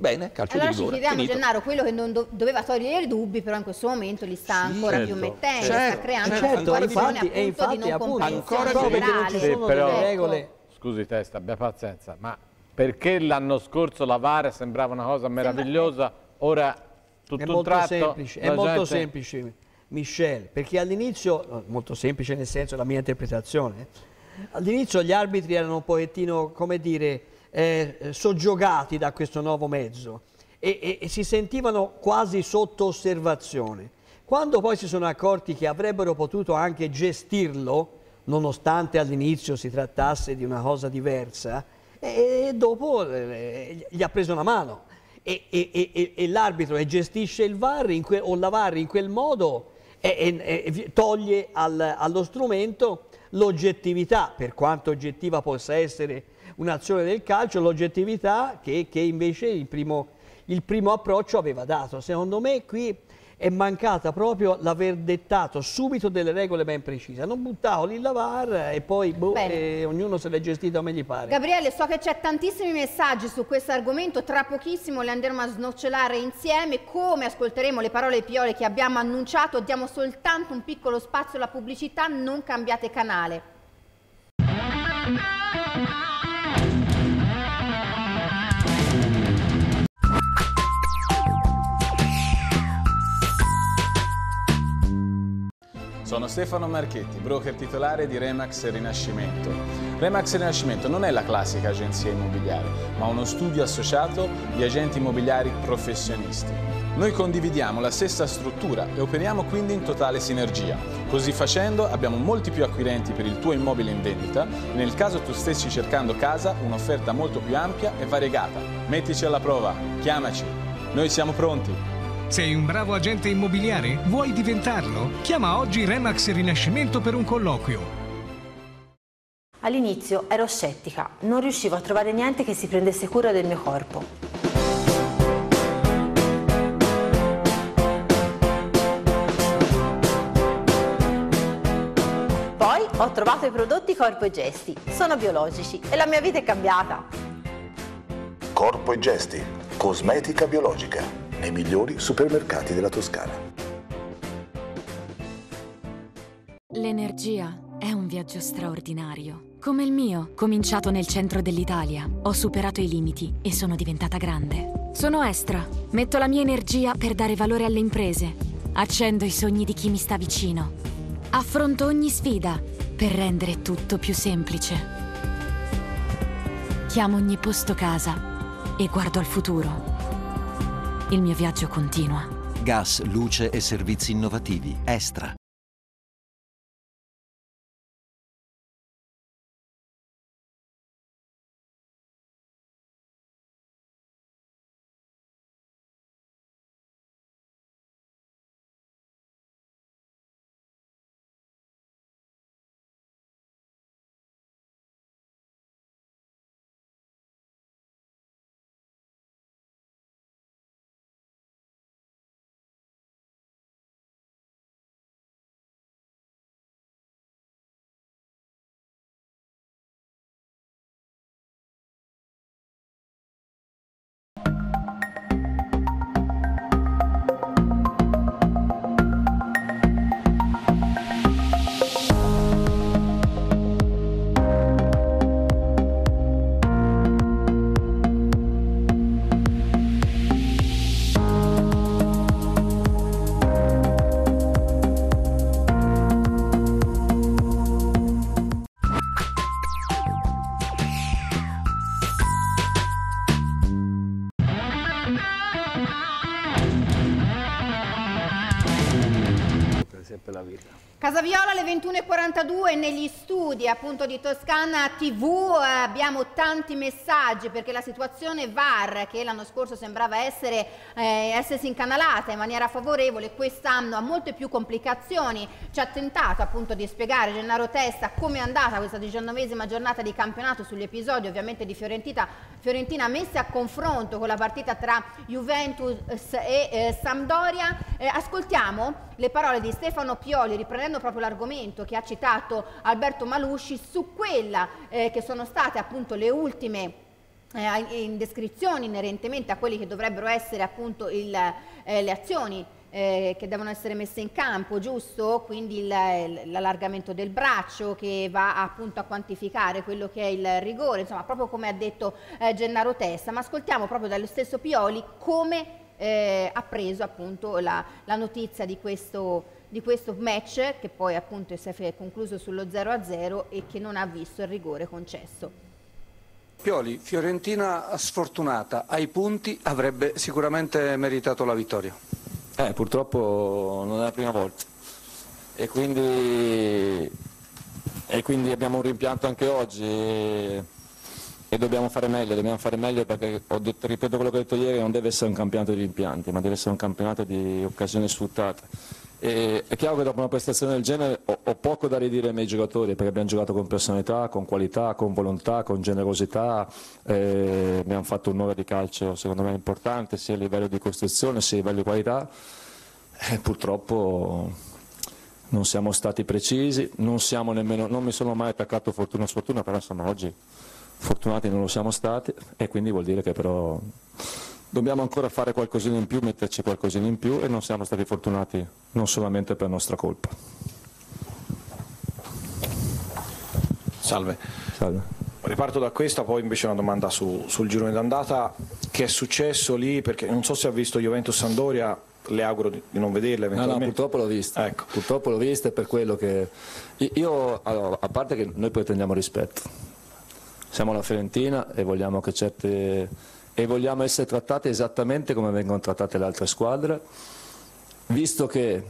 Bene, calcio
allora
di rigore.
Allora ci chiediamo,
finito.
Gennaro, quello che non doveva togliere i dubbi, però in questo momento li sta ancora più mettendo, sta creando una situazione appunto di non comprensione generale.
Però,
regole.
Scusi Testa, abbia pazienza, ma perché l'anno scorso la VAR sembrava una cosa meravigliosa, ora tutto un tratto...
È molto semplice, Michel, perché all'inizio, molto semplice nel senso della mia interpretazione, all'inizio gli arbitri erano un pochettino, come dire, soggiogati da questo nuovo mezzo e si sentivano quasi sotto osservazione. Quando poi si sono accorti che avrebbero potuto anche gestirlo, nonostante all'inizio si trattasse di una cosa diversa, e dopo gli ha preso una mano e l'arbitro che gestisce il VAR o la VAR in quel modo toglie allo strumento l'oggettività, per quanto oggettiva possa essere un'azione del calcio, l'oggettività che invece il primo approccio aveva dato. Secondo me qui è mancata proprio l'aver dettato subito delle regole ben precise. Non buttavo lì la VAR e poi ognuno se l'è gestito come gli pare.
Gabriele, so che c'è tantissimi messaggi su questo argomento, tra pochissimo li andremo a snocciolare insieme. Come ascolteremo le parole di Pioli che abbiamo annunciato, diamo soltanto un piccolo spazio alla pubblicità, non cambiate canale.
Sono Stefano Marchetti, broker titolare di Remax Rinascimento. Remax Rinascimento non è la classica agenzia immobiliare, ma uno studio associato di agenti immobiliari professionisti. Noi condividiamo la stessa struttura e operiamo quindi in totale sinergia. Così facendo abbiamo molti più acquirenti per il tuo immobile in vendita e nel caso tu stessi cercando casa, un'offerta molto più ampia e variegata. Mettici alla prova, chiamaci, noi siamo pronti.
Sei un bravo agente immobiliare? Vuoi diventarlo? Chiama oggi Remax Rinascimento per un colloquio.
All'inizio ero scettica, non riuscivo a trovare niente che si prendesse cura del mio corpo. Poi ho trovato i prodotti Corpo e Gesti, sono biologici e la mia vita è cambiata.
Corpo e Gesti, cosmetica biologica. Nei migliori supermercati della Toscana.
L'energia è un viaggio straordinario. Come il mio, cominciato nel centro dell'Italia. Ho superato i limiti e sono diventata grande. Sono Estra. Metto la mia energia per dare valore alle imprese. Accendo i sogni di chi mi sta vicino. Affronto ogni sfida per rendere tutto più semplice. Chiamo ogni posto casa e guardo al futuro. Il mio viaggio continua.
Gas, luce e servizi innovativi. Estra.
Casa Viola alle 21:42 negli studi appunto di Toscana TV. Abbiamo tanti messaggi perché la situazione VAR, che l'anno scorso sembrava essersi incanalata in maniera favorevole, quest'anno ha molte più complicazioni. Ci ha tentato appunto di spiegare Gennaro Testa come è andata questa 19ª giornata di campionato sugli episodi ovviamente di Fiorentina messi a confronto con la partita tra Juventus e Sampdoria. Ascoltiamo le parole di Stefano Pioli, riprendendo proprio l'argomento che ha citato Alberto Malusci su quella che sono state appunto le ultime indiscrezioni inerentemente a quelli che dovrebbero essere appunto le azioni che devono essere messe in campo, giusto? Quindi l'allargamento del braccio che va appunto a quantificare quello che è il rigore, insomma proprio come ha detto Gennaro Testa. Ma ascoltiamo proprio dallo stesso Pioli come ha preso appunto la notizia di questo match, che poi appunto si è concluso sullo 0-0 e che non ha visto il rigore concesso.
Pioli, Fiorentina sfortunata, ai punti avrebbe sicuramente meritato la vittoria.
Purtroppo non è la prima volta e quindi abbiamo un rimpianto anche oggi e dobbiamo fare meglio perché ripeto quello che ho detto ieri, non deve essere un campionato di rimpianti, ma deve essere un campionato di occasioni sfruttate. E è chiaro che dopo una prestazione del genere ho poco da ridire ai miei giocatori, perché abbiamo giocato con personalità, con qualità, con volontà, con generosità, abbiamo fatto un'ora di calcio secondo me importante sia a livello di costruzione sia a livello di qualità, purtroppo non siamo stati precisi, non mi sono mai attaccato fortuna sfortuna, però insomma oggi fortunati non lo siamo stati e quindi vuol dire che però dobbiamo ancora fare qualcosina in più, metterci qualcosina in più e non siamo stati fortunati non solamente per nostra colpa.
Salve.
Salve.
Riparto da questa, poi invece una domanda sul girone d'andata. Che è successo lì? Perché non so se ha visto Juventus-Sampdoria, le auguro di non vederla eventualmente.
No, purtroppo l'ho vista. Ecco. Purtroppo l'ho vista e per quello che... Allora, a parte che noi pretendiamo rispetto. Siamo la Fiorentina e vogliamo che e vogliamo essere trattati esattamente come vengono trattate le altre squadre, visto che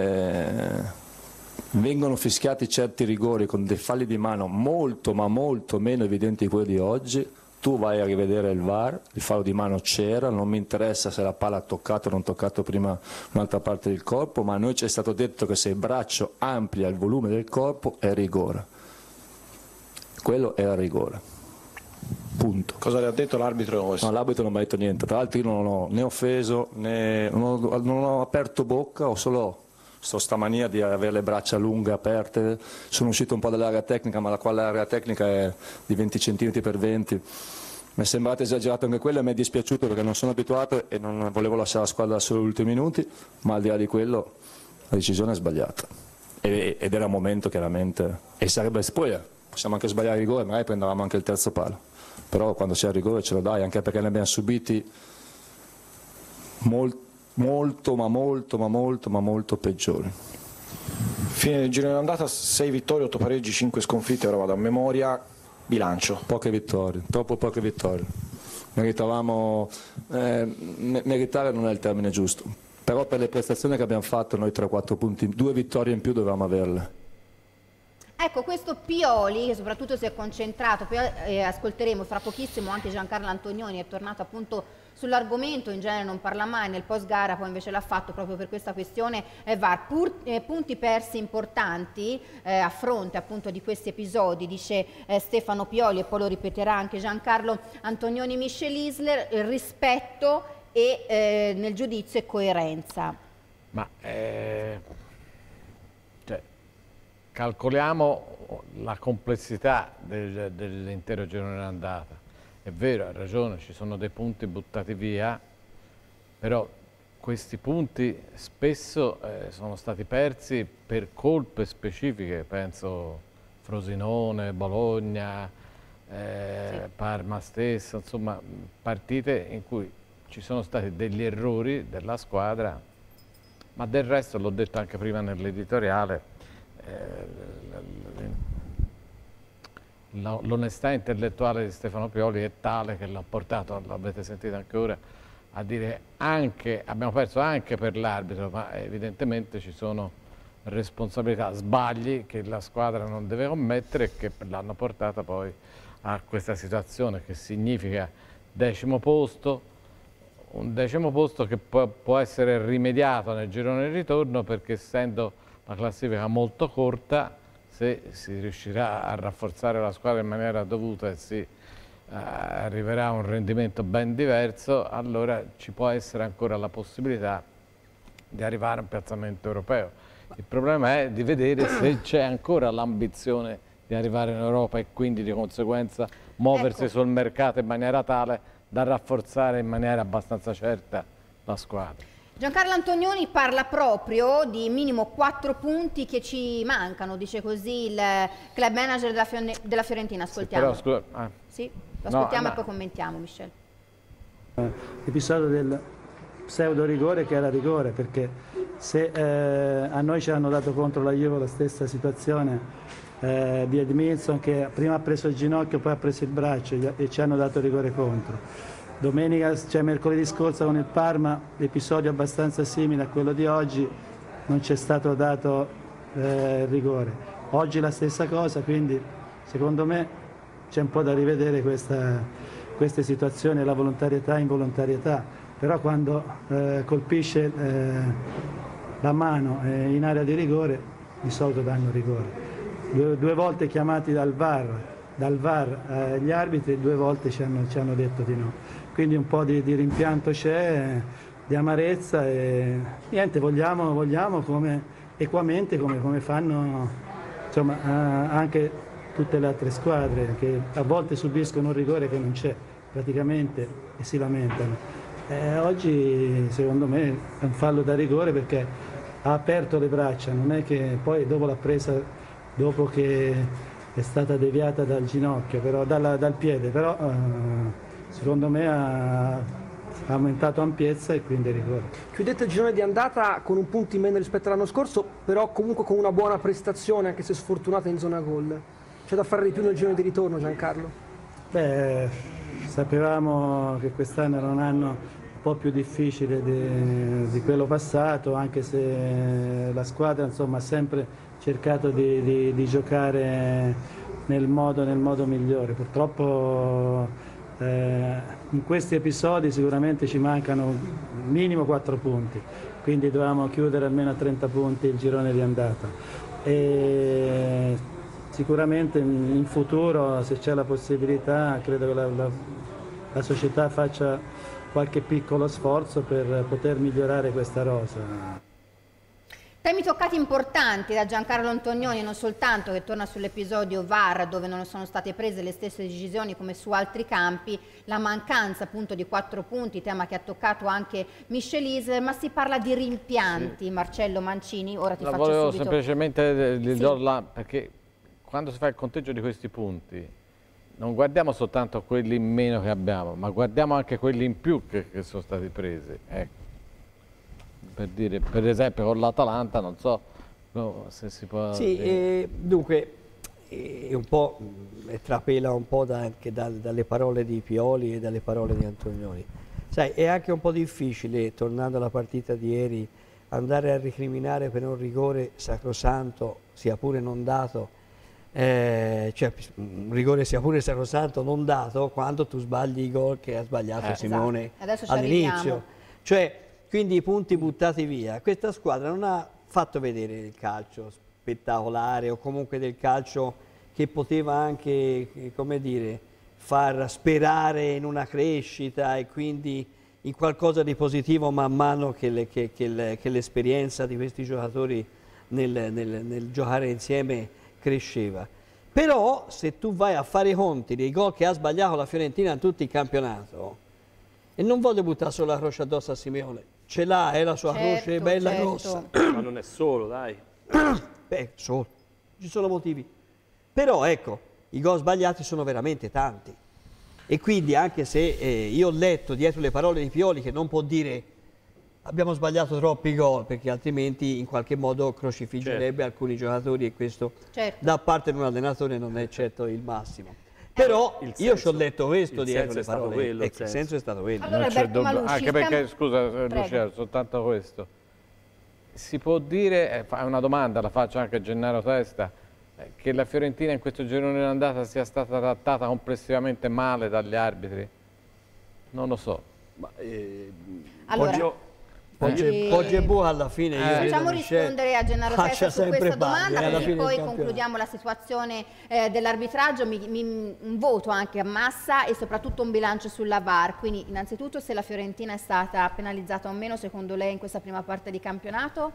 vengono fischiati certi rigori con dei falli di mano molto ma molto meno evidenti di quelli di oggi. Tu vai a rivedere il VAR, il fallo di mano c'era, non mi interessa se la palla ha toccato o non toccato prima un'altra parte del corpo, ma a noi ci è stato detto che se il braccio amplia il volume del corpo è rigore. Quello era rigore. Punto.
Cosa le ha detto l'arbitro?
No, l'arbitro non mi ha detto niente, tra l'altro io non ho né offeso né non ho aperto bocca, ho solo sta mania di avere le braccia lunghe aperte. Sono uscito un po' dall'area tecnica, ma la quale area tecnica è di 20 cm per 20. Mi è sembrato esagerato anche quello e mi è dispiaciuto perché non sono abituato e non volevo lasciare la squadra solo gli ultimi minuti, ma al di là di quello la decisione è sbagliata ed era un momento chiaramente, e sarebbe poi possiamo anche sbagliare il rigore, magari prendevamo anche il terzo palo, però quando c'è il rigore ce lo dai, anche perché ne abbiamo subiti molto peggiori.
Fine del girone d'andata, 6 vittorie, 8 pareggi, 5 sconfitte, ora vado a memoria. Bilancio.
Poche vittorie, troppo poche vittorie. Meritavamo, meritare non è il termine giusto, però per le prestazioni che abbiamo fatto noi 3-4 punti, 2 vittorie in più dovevamo averle.
Ecco, questo Pioli, che soprattutto si è concentrato, poi ascolteremo fra pochissimo anche Giancarlo Antonioni, è tornato appunto sull'argomento, in genere non parla mai, nel post gara poi invece l'ha fatto proprio per questa questione VAR. Punti persi importanti a fronte appunto di questi episodi, dice Stefano Pioli, e poi lo ripeterà anche Giancarlo Antonioni, Michel Isler, rispetto e nel giudizio e coerenza.
Ma calcoliamo la complessità dell'intero girone d'andata. È vero, ha ragione, ci sono dei punti buttati via, però questi punti spesso sono stati persi per colpe specifiche, penso Frosinone, Bologna, Parma stessa, insomma partite in cui ci sono stati degli errori della squadra, ma del resto, l'ho detto anche prima nell'editoriale, l'onestà intellettuale di Stefano Pioli è tale che l'ha portato, l'avete sentito anche ora, a dire anche, abbiamo perso anche per l'arbitro, ma evidentemente ci sono responsabilità, sbagli che la squadra non deve commettere e che l'hanno portata poi a questa situazione, che significa 10° posto, un 10° posto che può essere rimediato nel girone di ritorno, perché essendo la classifica molto corta, se si riuscirà a rafforzare la squadra in maniera dovuta e si arriverà a un rendimento ben diverso, allora ci può essere ancora la possibilità di arrivare a un piazzamento europeo. Il problema è di vedere se c'è ancora l'ambizione di arrivare in Europa e quindi di conseguenza muoversi sul mercato in maniera tale da rafforzare in maniera abbastanza certa la squadra.
Giancarlo Antonioni parla proprio di minimo 4 punti che ci mancano, dice così il club manager della Fiorentina. Ascoltiamo.
Sì, però,
sì, lo ascoltiamo e poi commentiamo, Michel.
L'episodio del pseudo rigore che era rigore, perché se a noi ci hanno dato contro la Juve la stessa situazione di Edmilson, che prima ha preso il ginocchio poi ha preso il braccio e ci hanno dato rigore contro. Domenica, cioè mercoledì scorso con il Parma, episodio abbastanza simile a quello di oggi, non c'è stato dato rigore. Oggi la stessa cosa, quindi secondo me c'è un po' da rivedere queste situazioni, la volontarietà e involontarietà, però quando colpisce la mano in area di rigore di solito danno rigore. Due volte chiamati dal VAR gli arbitri, 2 volte ci hanno detto di no. Quindi un po' di rimpianto c'è, di amarezza e niente, vogliamo come equamente come fanno insomma, anche tutte le altre squadre che a volte subiscono un rigore che non c'è praticamente e si lamentano. Oggi secondo me è un fallo da rigore perché ha aperto le braccia, non è che poi dopo l'ha presa dopo che è stata deviata dal ginocchio, però, dal piede, però secondo me ha aumentato ampiezza e quindi rigore.
Chiudete il girone di andata con un punto in meno rispetto all'anno scorso, però comunque con una buona prestazione, anche se sfortunata in zona gol. C'è da fare di più nel girone di ritorno, Giancarlo?
Beh, sapevamo che quest'anno era un anno un po' più difficile di quello passato, anche se la squadra insomma ha sempre cercato di giocare nel modo migliore. Purtroppo in questi episodi sicuramente ci mancano minimo 4 punti, quindi dovevamo chiudere almeno a 30 punti il girone di andata. E sicuramente in futuro, se c'è la possibilità, credo che la società faccia qualche piccolo sforzo per poter migliorare questa rosa.
Temi toccati importanti da Giancarlo Antonioni, non soltanto che torna sull'episodio VAR dove non sono state prese le stesse decisioni come su altri campi, la mancanza appunto di 4 punti, tema che ha toccato anche Michelis, ma si parla di rimpianti. Sì. Marcello Mancini, ora ti faccio subito.
Volevo semplicemente dirlo perché quando si fa il conteggio di questi punti non guardiamo soltanto quelli in meno che abbiamo, ma guardiamo anche quelli in più che sono stati presi. Ecco. Per dire, per esempio con l'Atalanta, non so se si può...
Sì, dunque, un po' trapela un po' anche dalle parole di Pioli e dalle parole di Antonioni. Sai, è anche un po' difficile, tornando alla partita di ieri, andare a recriminare per un rigore sacrosanto, sia pure non dato, cioè un rigore sia pure sacrosanto non dato, quando tu sbagli i gol che ha sbagliato Simone all'inizio. Cioè, quindi i punti buttati via. Questa squadra non ha fatto vedere il calcio spettacolare o comunque del calcio che poteva anche, come dire, far sperare in una crescita e quindi in qualcosa di positivo man mano che l'esperienza di questi giocatori nel giocare insieme cresceva. Però se tu vai a fare i conti dei gol che ha sbagliato la Fiorentina in tutto il campionato, e non voglio buttare solo la croce addosso a Simeone, ce l'ha, è la sua croce bella grossa.
Ma non è solo, dai.
Beh, solo, ci sono motivi. Però ecco, i gol sbagliati sono veramente tanti. E quindi anche se io ho letto dietro le parole di Pioli che non può dire abbiamo sbagliato troppi gol, perché altrimenti in qualche modo crocifiggerebbe alcuni giocatori e questo da parte di un allenatore non è certo il massimo. Però io ci ho letto questo dietro le parole, il senso è stato quello.
Allora, non c'è dubbio,
anche perché, scusa Luciano, soltanto questo. Si può dire, è una domanda, la faccio anche a Gennaro Testa, che la Fiorentina in questo girone di andata sia stata trattata complessivamente male dagli arbitri? Non lo so.
Ma, allora... Poggebu alla fine
facciamo rispondere a Gennaro Testa su questa domanda e poi concludiamo la situazione dell'arbitraggio. Un voto anche a massa e soprattutto un bilancio sulla VAR. Quindi innanzitutto se la Fiorentina è stata penalizzata o meno secondo lei in questa prima parte di campionato?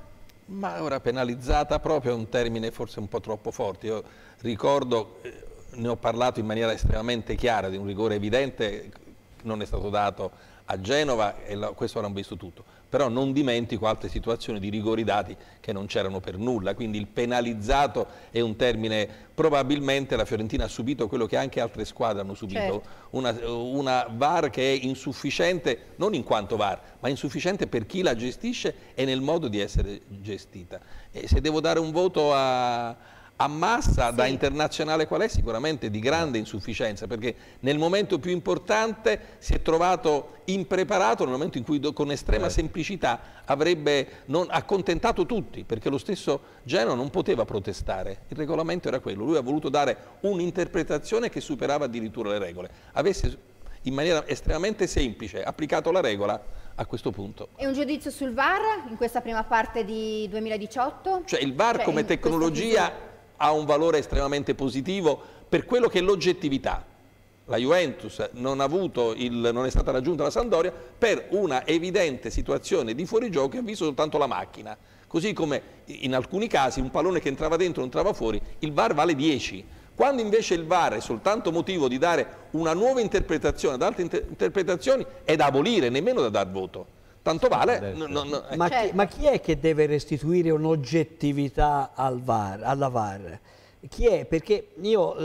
Ma ora penalizzata proprio è un termine forse un po' troppo forte. Io ricordo, ne ho parlato in maniera estremamente chiara, di un rigore evidente non è stato dato a Genova e questo l'hanno visto tutto, però non dimentico altre situazioni di rigori dati che non c'erano per nulla, quindi il penalizzato è un termine, probabilmente la Fiorentina ha subito quello che anche altre squadre hanno subito, certo. una VAR che è insufficiente, non in quanto VAR, ma insufficiente per chi la gestisce e nel modo di essere gestita. E se devo dare un voto a Massa, sì, da internazionale qual è, sicuramente di grande insufficienza, perché nel momento più importante si è trovato impreparato, nel momento in cui con estrema semplicità avrebbe accontentato tutti, perché lo stesso Genoa non poteva protestare, il regolamento era quello, lui ha voluto dare un'interpretazione che superava addirittura le regole, avesse in maniera estremamente semplice applicato la regola, a questo punto.
E un giudizio sul VAR in questa prima parte di 2018?
Cioè il VAR come tecnologia ha un valore estremamente positivo per quello che è l'oggettività. La Juventus non è stata raggiunta la Sampdoria per una evidente situazione di fuorigioco che ha visto soltanto la macchina. Così come in alcuni casi un pallone che entrava dentro non entrava fuori, il VAR vale 10. Quando invece il VAR è soltanto motivo di dare una nuova interpretazione ad altre interpretazioni, è da abolire, nemmeno da dar voto. Tanto vale.
Ma chi è che deve restituire un'oggettività alla VAR? Chi è? Perché io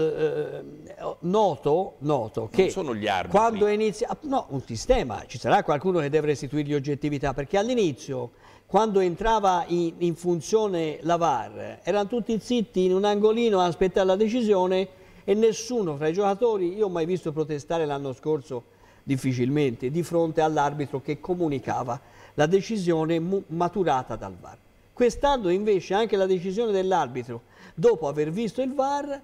noto che
non sono gli arbitri.
Quando inizia un sistema, ci sarà qualcuno che deve restituirgli oggettività, perché all'inizio, quando entrava in funzione la VAR, erano tutti zitti in un angolino a aspettare la decisione e nessuno fra i giocatori, io ho mai visto protestare l'anno scorso difficilmente, di fronte all'arbitro che comunicava la decisione maturata dal VAR. Quest'anno invece anche la decisione dell'arbitro, dopo aver visto il VAR,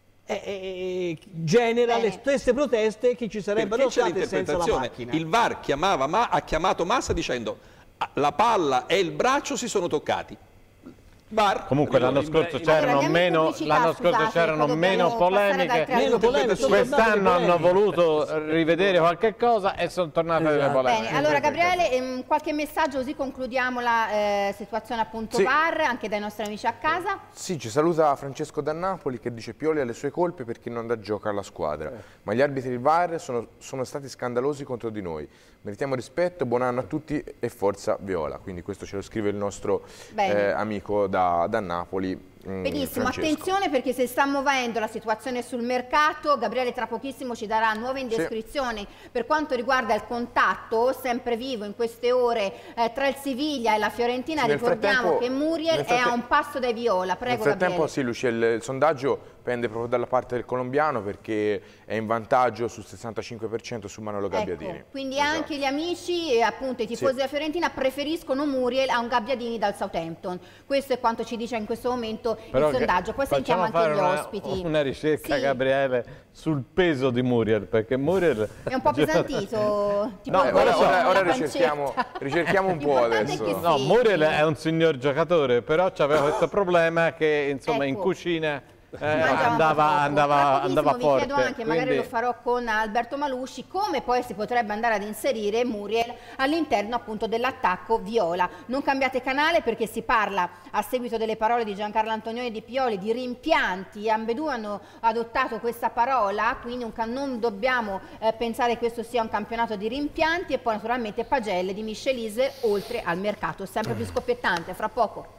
genera le stesse proteste che ci sarebbero state senza la macchina.
Il VAR ha chiamato Massa dicendo la palla e il braccio si sono toccati. VAR.
Comunque l'anno scorso c'erano meno polemiche, quest'anno hanno voluto rivedere qualche cosa e sono tornate delle polemiche.
Bene, allora Gabriele, qualche messaggio così concludiamo la situazione appunto VAR anche dai nostri amici a casa.
Sì, ci saluta Francesco da Napoli che dice Pioli ha le sue colpe perché non dà gioco alla squadra, ma gli arbitri del VAR sono stati scandalosi contro di noi. Meritiamo rispetto, buon anno a tutti e forza Viola. Quindi questo ce lo scrive il nostro amico da Napoli.
Benissimo,
Francesco.
Attenzione perché si sta muovendo la situazione sul mercato. Gabriele tra pochissimo ci darà nuove indiscrezioni per quanto riguarda il contatto sempre vivo in queste ore tra il Siviglia e la Fiorentina. Ricordiamo che Muriel è a un passo dai Viola. Prego,
nel frattempo
Gabriele.
sì, Lucia, il sondaggio pende proprio dalla parte del colombiano perché è in vantaggio sul 65% su Manolo Gabbiadini.
Ecco, quindi anche gli amici e appunto i tifosi della Fiorentina preferiscono Muriel a un Gabbiadini dal Southampton. Questo è quanto ci dice in questo momento il sondaggio. Poi sentiamo anche gli ospiti.
Una ricerca, Gabriele, sul peso di Muriel, perché Muriel
è un po' pesantito.
Ora ricerchiamo un po' adesso.
No, Muriel è un signor giocatore, però c'aveva questo problema che insomma in cucina andava forte.
Vi chiedo anche, magari lo farò con Alberto Malusci, come poi si potrebbe andare ad inserire Muriel all'interno appunto dell'attacco viola. Non cambiate canale perché si parla, a seguito delle parole di Giancarlo Antonioni e di Pioli, di rimpianti. Ambedue hanno adottato questa parola, quindi non dobbiamo pensare che questo sia un campionato di rimpianti. E poi naturalmente pagelle di Michel-Iser oltre al mercato sempre più scoppiettante. Fra poco.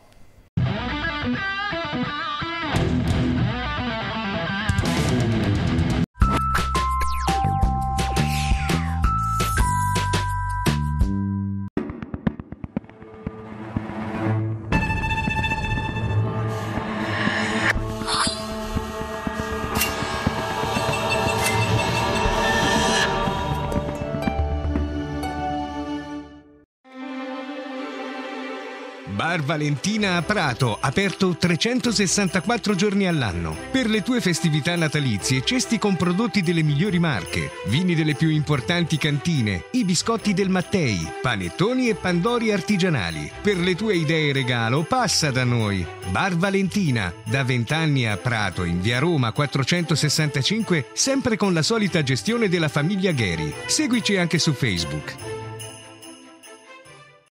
Bar Valentina a Prato, aperto 364 giorni all'anno. Per le tue festività natalizie, cesti con prodotti delle migliori marche, vini delle più importanti cantine, i biscotti del Mattei, panettoni e pandori artigianali. Per le tue idee regalo, passa da noi. Bar Valentina, da 20 anni a Prato, in via Roma 465, sempre con la solita gestione della famiglia Gheri. Seguici anche su Facebook.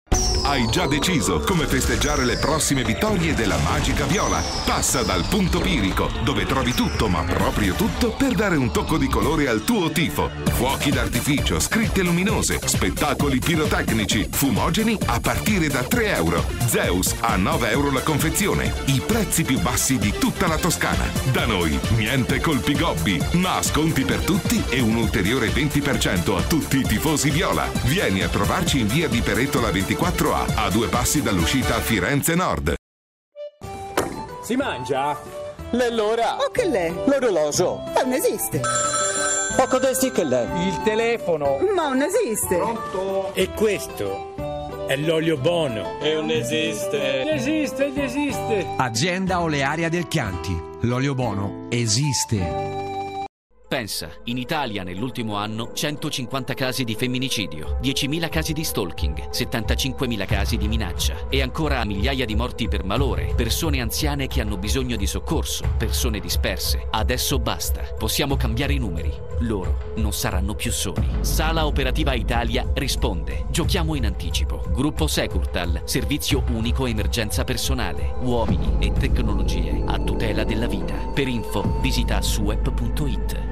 Hai già deciso come festeggiare le prossime vittorie della Magica Viola? Passa dal Punto Pirico, dove trovi tutto, ma proprio tutto, per dare un tocco di colore al tuo tifo. Fuochi d'artificio, scritte luminose, spettacoli pirotecnici, fumogeni a partire da 3 euro. Zeus a 9 euro la confezione. I prezzi più bassi di tutta la Toscana. Da noi, niente colpi gobbi, ma sconti per tutti e un ulteriore 20% a tutti i tifosi viola. Vieni a trovarci in via di Perettola 24A, a 2 passi dall'uscita a Firenze Nord.
Si mangia? L'ora?
O che l'è?
L'orologio?
Non esiste.
O codesti che l'è? Il telefono?
Ma non esiste.
Pronto?
E questo è l'olio buono.
E non esiste.
Esiste.
Azienda Olearia del Chianti. L'olio buono esiste.
Pensa, in Italia nell'ultimo anno 150 casi di femminicidio, 10.000 casi di stalking, 75.000 casi di minaccia e ancora migliaia di morti per malore, persone anziane che hanno bisogno di soccorso, persone disperse. Adesso basta, possiamo cambiare i numeri. Loro non saranno più soli. Sala Operativa Italia risponde. Giochiamo in anticipo. Gruppo Securtal, servizio unico emergenza personale, uomini e tecnologie a tutela della vita. Per info visita suep.it.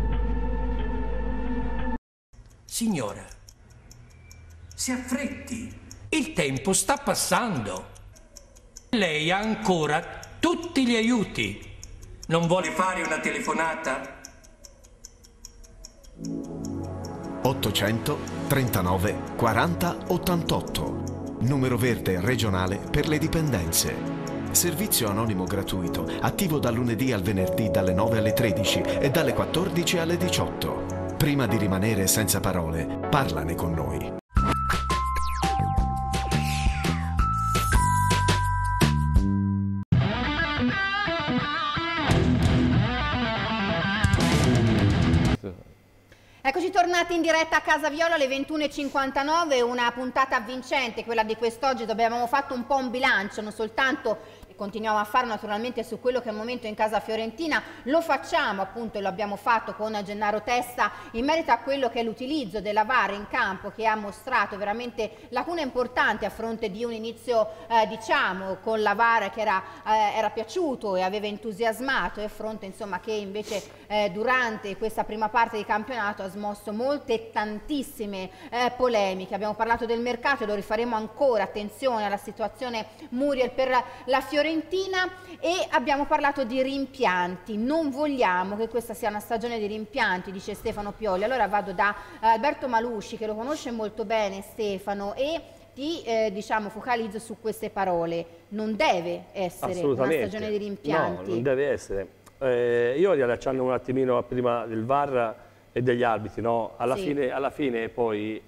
Signora, si affretti, il tempo sta passando. Lei ha ancora tutti gli aiuti. Non vuole fare una telefonata?
800 39 40 88. Numero verde regionale per le dipendenze. Servizio anonimo gratuito, attivo dal lunedì al venerdì dalle 9 alle 13 e dalle 14 alle 18. Prima di rimanere senza parole, parlane con noi.
Eccoci tornati in diretta a Casa Viola alle 21:59, una puntata avvincente, quella di quest'oggi, dove abbiamo fatto un po' un bilancio, non soltanto, e continuiamo a farlo naturalmente, su quello che è il momento in casa fiorentina, lo facciamo appunto e lo abbiamo fatto con Gennaro Testa in merito a quello che è l'utilizzo della VAR in campo, che ha mostrato veramente lacune importanti a fronte di un inizio diciamo con la VAR che era piaciuto e aveva entusiasmato, e a fronte insomma che invece durante questa prima parte di campionato ha smosso molte e tantissime polemiche. Abbiamo parlato del mercato e lo rifaremo ancora, attenzione alla situazione Muriel per la Fiorentina, e abbiamo parlato di rimpianti. Non vogliamo che questa sia una stagione di rimpianti, dice Stefano Pioli. Allora vado da Alberto Malusci, che lo conosce molto bene Stefano, e ti diciamo focalizzo su queste parole. Non deve essere una stagione di rimpianti.
No, non deve essere. Io riallacciando un attimino prima del VAR e degli arbitri, no? Alla fine poi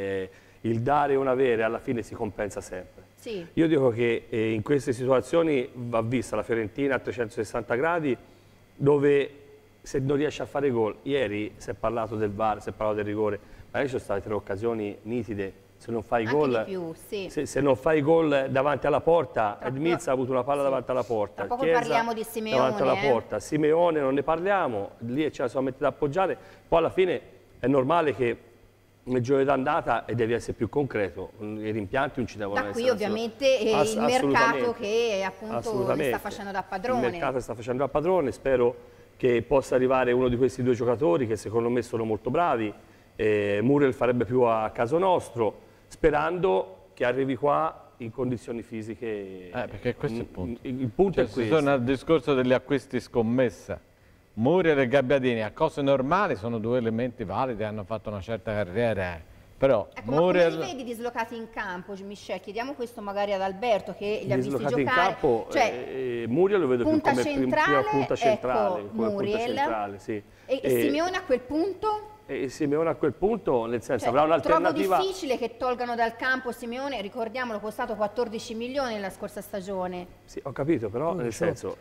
il dare e un avere alla fine si compensa sempre.
Sì.
Io dico che in queste situazioni va vista la Fiorentina a 360 gradi, dove se non riesce a fare gol, ieri si è parlato del VAR, si è parlato del rigore, ma ci sono state 3 occasioni nitide. Se non fai gol, se non fai gol davanti alla porta, Edmilz ha avuto una palla davanti alla porta,
Tra poco
Chiesa
parliamo di Simeone,
davanti alla porta, Simeone non ne parliamo, lì ce la siamo messi ad appoggiare, poi alla fine è normale che nel giorno d'andata devi essere più concreto, i rimpianti non ci devono essere.
Da qui ovviamente il mercato che appunto sta facendo da padrone.
Il mercato sta facendo da padrone, spero che possa arrivare uno di questi 2 giocatori che secondo me sono molto bravi, Muriel farebbe più a caso nostro, sperando che arrivi qua in condizioni fisiche.
Perché questo è il punto.
Il punto è questo.
Sono al discorso degli acquisti scommessa. Muriel e Gabbiadini a cose normali sono 2 elementi validi, hanno fatto una certa carriera, però
ecco,
Muriel...
ma come li vedi dislocati in campo, Michel? Chiediamo questo magari ad Alberto che li ha visti giocare.
In campo,
cioè,
Muriel lo vedo più come
centrale,
prima punta centrale,
ecco, Muriel,
sì.
E Simeone a quel punto?
E Simeone a quel punto, nel senso, avrà un'alternativa.
Trovo difficile che tolgano dal campo Simeone, ricordiamolo, costato 14 milioni nella scorsa stagione.
Sì, ho capito, però nel senso...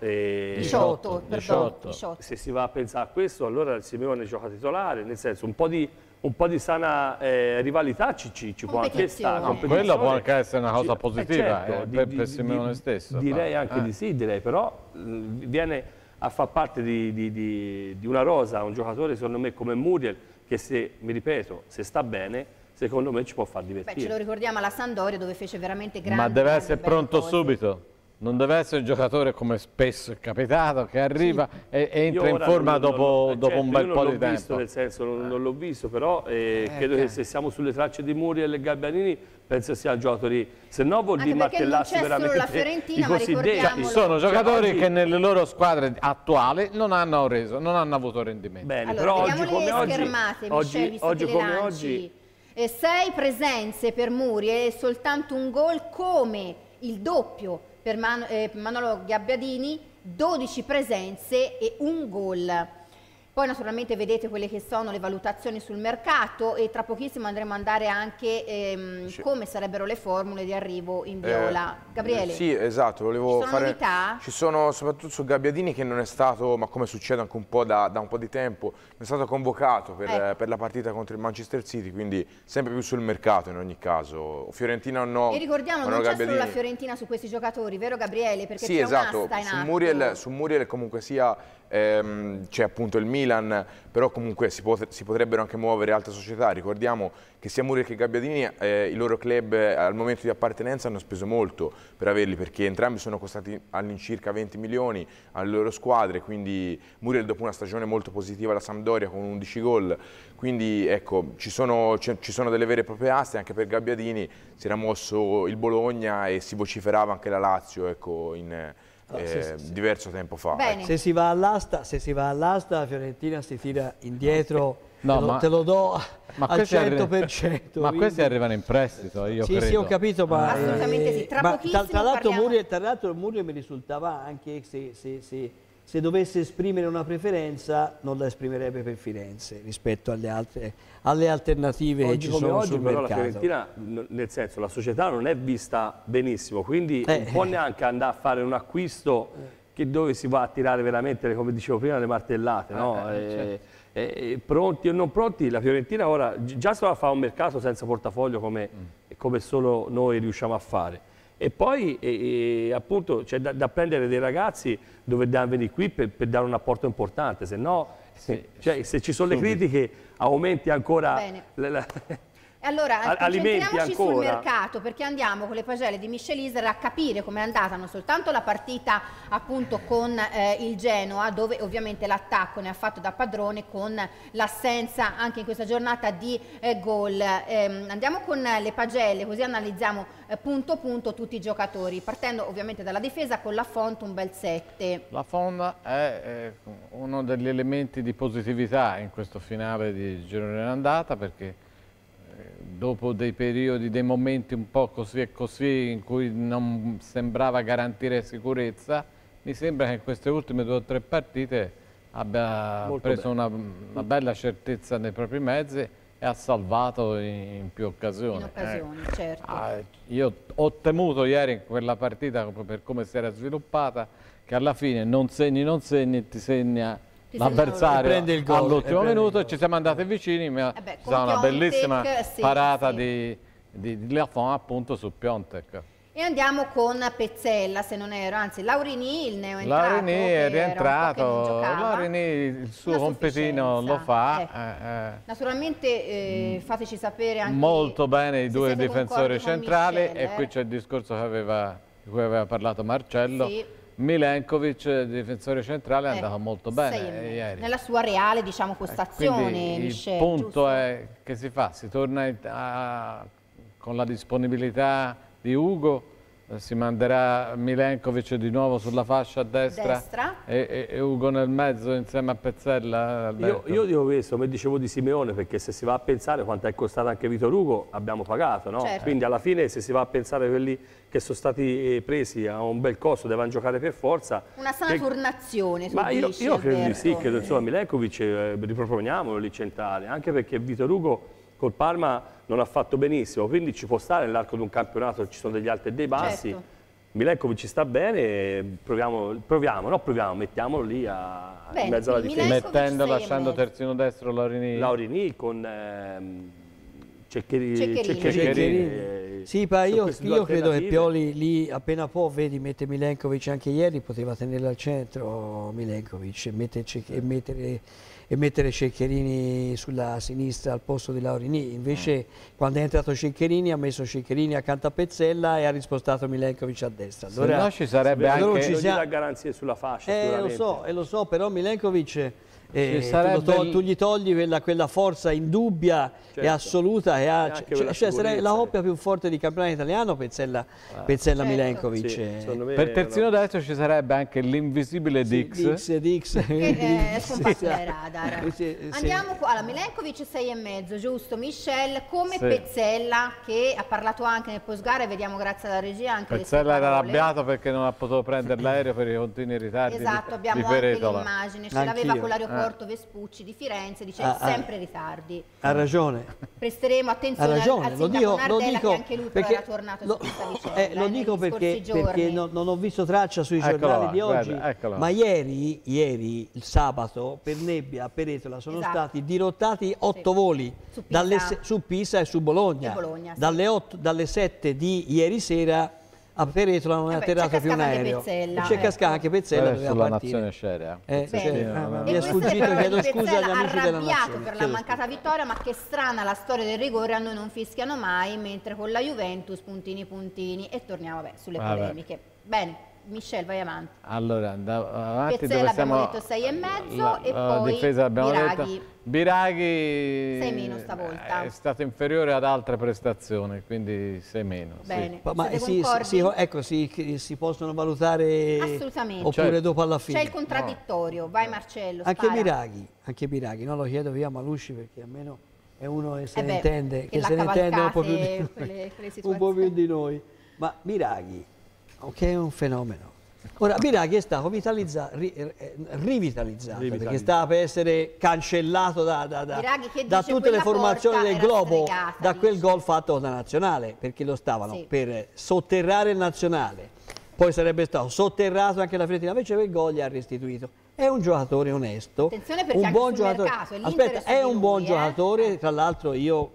18.
Se si va a pensare a questo, allora il Simeone gioca titolare, nel senso un po' di sana rivalità ci può anche stare.
No, quello può anche essere una cosa positiva per Simeone stesso.
Direi anche di sì, però viene a far parte di una rosa, un giocatore secondo me come Muriel, che se, mi ripeto, se sta bene, secondo me ci può far divertire.
Beh, ce lo ricordiamo alla Sampdoria dove fece veramente grande.
Ma deve essere pronto subito. Non deve essere un giocatore come spesso è capitato che arriva e entra in forma dopo un bel po' di tempo.
Visto, nel senso non l'ho visto, però credo che se siamo sulle tracce di Muriel e Gabbiadini penso sia il giocatore, se no vuol dire martellarsi veramente
la Fiorentina,
i cosiddetti.
Ci sono giocatori che nelle loro squadre attuali non hanno avuto rendimento.
Bene,
allora,
però oggi come oggi,
schermate, Michele,
oggi come oggi
6 presenze per Muriel e soltanto un gol, come il doppio per Manolo Gabbiadini, 12 presenze e un gol. Poi naturalmente vedete quelle che sono le valutazioni sul mercato e tra pochissimo andremo ad andare anche come sarebbero le formule di arrivo in viola. Gabriele?
Sì, esatto, volevo
fare... novità?
Ci sono soprattutto su Gabbiadini che non è stato, ma come succede anche un po' da un po' di tempo, non è stato convocato per la partita contro il Manchester City, quindi sempre più sul mercato in ogni caso. Fiorentina o no.
E ricordiamo, non c'è solo la Fiorentina su questi giocatori, vero Gabriele? Perché
sì,
c'è
esatto,
un'asta in atto.
Su Muriel comunque sia c'è appunto il Milan, però comunque si potrebbero anche muovere altre società. Ricordiamo che sia Muriel che Gabbiadini, i loro club al momento di appartenenza hanno speso molto per averli, perché entrambi sono costati all'incirca 20 milioni alle loro squadre, quindi Muriel dopo una stagione molto positiva alla Sampdoria con 11 gol, quindi ecco ci sono delle vere e proprie aste. Anche per Gabbiadini si era mosso il Bologna e si vociferava anche la Lazio, ecco, diverso tempo fa.
Se si va all'asta, la Fiorentina si tira indietro. Te lo do al 100%.
Ma questi arrivano in prestito, io credo.
Sì, ho capito, ma
assolutamente sì. Tra pochissimo
tra l'altro Muriel mi risultava anche se dovesse esprimere una preferenza non la esprimerebbe per Firenze rispetto alle alternative che ci sono sul mercato.
Però la Fiorentina, nel senso, la società non è vista benissimo, quindi non può neanche andare a fare un acquisto dove si va a tirare veramente, come dicevo prima, le martellate, no? Certo. Pronti o non pronti, la Fiorentina ora già si va a fare un mercato senza portafoglio come solo noi riusciamo a fare. E poi appunto c'è da prendere dei ragazzi dove devono venire qui per dare un apporto importante, se no se ci sono le critiche aumenti ancora
allora concentriamoci sul mercato, perché andiamo con le pagelle di Michel Iser a capire com'è andata non soltanto la partita appunto con il Genoa, dove ovviamente l'attacco ne ha fatto da padrone con l'assenza anche in questa giornata di gol. Andiamo con le pagelle, così analizziamo punto punto tutti i giocatori, partendo ovviamente dalla difesa con Lafont, un bel 7.
Lafont è uno degli elementi di positività in questo finale di girone d'andata, perché dopo dei periodi, dei momenti un po' così e così in cui non sembrava garantire sicurezza, mi sembra che in queste ultime 2 o 3 partite abbia preso una bella certezza nei propri mezzi e ha salvato in più occasioni.
Certo.
Io ho temuto ieri in quella partita, per come si era sviluppata, che alla fine non segni ti segna l'avversario all'ultimo minuto e ci siamo andati vicini, ma c'è stata una bellissima parata di Lafont appunto su Piontek.
E andiamo con Pezzella, se non ero, anzi Laurini, il neoentrato.
Laurini è rientrato, Laurini il suo compitino lo fa.
Naturalmente fateci sapere anche
molto bene i 2 difensori centrali e qui c'è il discorso di cui aveva parlato Marcello. Sì. Milenkovic, difensore centrale, è andato molto bene ieri.
Nella sua reale, diciamo, postazione,
Michel, il punto è che si fa, si torna con la disponibilità di Ugo, si manderà Milenkovic di nuovo sulla fascia a destra. E Ugo nel mezzo insieme a Pezzella.
Io dico questo, come dicevo di Simeone, perché se si va a pensare quanto è costato anche Vitor Ugo, abbiamo pagato, no?
Certo.
Quindi alla fine se si va a pensare a quelli che sono stati presi a un bel costo, devono giocare per forza.
Una sana turnazione,
ma io credo di sì, che insomma Milenkovic riproponiamolo lì centrale, anche perché Vitor Ugo col Parma non ha fatto benissimo, quindi ci può stare nell'arco di un campionato, ci sono degli alti e dei bassi. Certo. Milenkovic ci sta bene, mettiamolo lì in mezzo alla difesa.
Lasciando terzino destro Laurini.
Laurini con
Ceccherini. Sì, io credo che Pioli lì appena può, vedi, mette Milenkovic, anche ieri poteva tenerlo al centro Milenkovic e mettere Ceccherini sulla sinistra al posto di Laurini. Invece quando è entrato Ceccherini ha messo Ceccherini accanto a Pezzella e ha rispostato Milenkovic a destra.
Allora, se no ci sarebbe anche...
Ci dà garanzie sulla fascia,
lo so, però Milenkovic... tu gli togli quella forza indubbia e assoluta sarebbe la coppia più forte di campionato italiano, Pezzella Milenkovic.
Per terzino destro ci sarebbe anche l'invisibile Dix
che è scomparso dai radar. Andiamo qua, alla Milenkovic 6,5, giusto Michel, come Pezzella, che ha parlato anche nel post gara, e vediamo grazie alla regia anche
Pezzella era arrabbiato perché non ha potuto prendere l'aereo per i continui ritardi.
Esatto, abbiamo anche l'immagine, ce l'aveva con l'aeroporto Vespucci di Firenze, dice sempre ritardi.
Ha ragione.
Presteremo attenzione al sindaco Nardella, che anche lui però era tornato su questa vicenda.
Lo dico perché non ho visto traccia sui giornali di oggi, ma ieri, il sabato, per nebbia a Peretola sono stati dirottati 8 voli su Pisa e su Bologna. Dalle 7 di ieri sera a Peretola non è atterrato più un aereo. C'è cascato anche Pezzella,
sulla Nazione Scerea.
Mi è sfuggito, chiedo scusa agli amici della Nazione.
Per la mancata vittoria, ma che strana la storia del rigore, a noi non fischiano mai, mentre con la Juventus puntini. E torniamo sulle polemiche. Bene. Michel, vai avanti.
Allora, avanti.
Pezzella abbiamo detto 6,5 e poi
difesa abbiamo detto Biraghi
6 meno stavolta.
È stato inferiore ad altre prestazioni, quindi 6 meno.
Bene.
Sì. Si possono valutare oppure dopo alla fine.
C'è il contraddittorio, vai Marcello.
Anche Biraghi, non lo chiedo via Malusci perché almeno è uno che se ne intende, un po' più di noi. Ma Biraghi, che è un fenomeno. Ora Biraghi è stato rivitalizzato perché stava per essere cancellato da tutte le formazioni del globo, da quel gol fatto da Nazionale, perché lo stavano per sotterrare il Nazionale, poi sarebbe stato sotterrato anche la Fiorentina, invece quel gol gli ha restituito. È un giocatore onesto,
attenzione perché un buon giocatore.
È un buon giocatore, tra l'altro io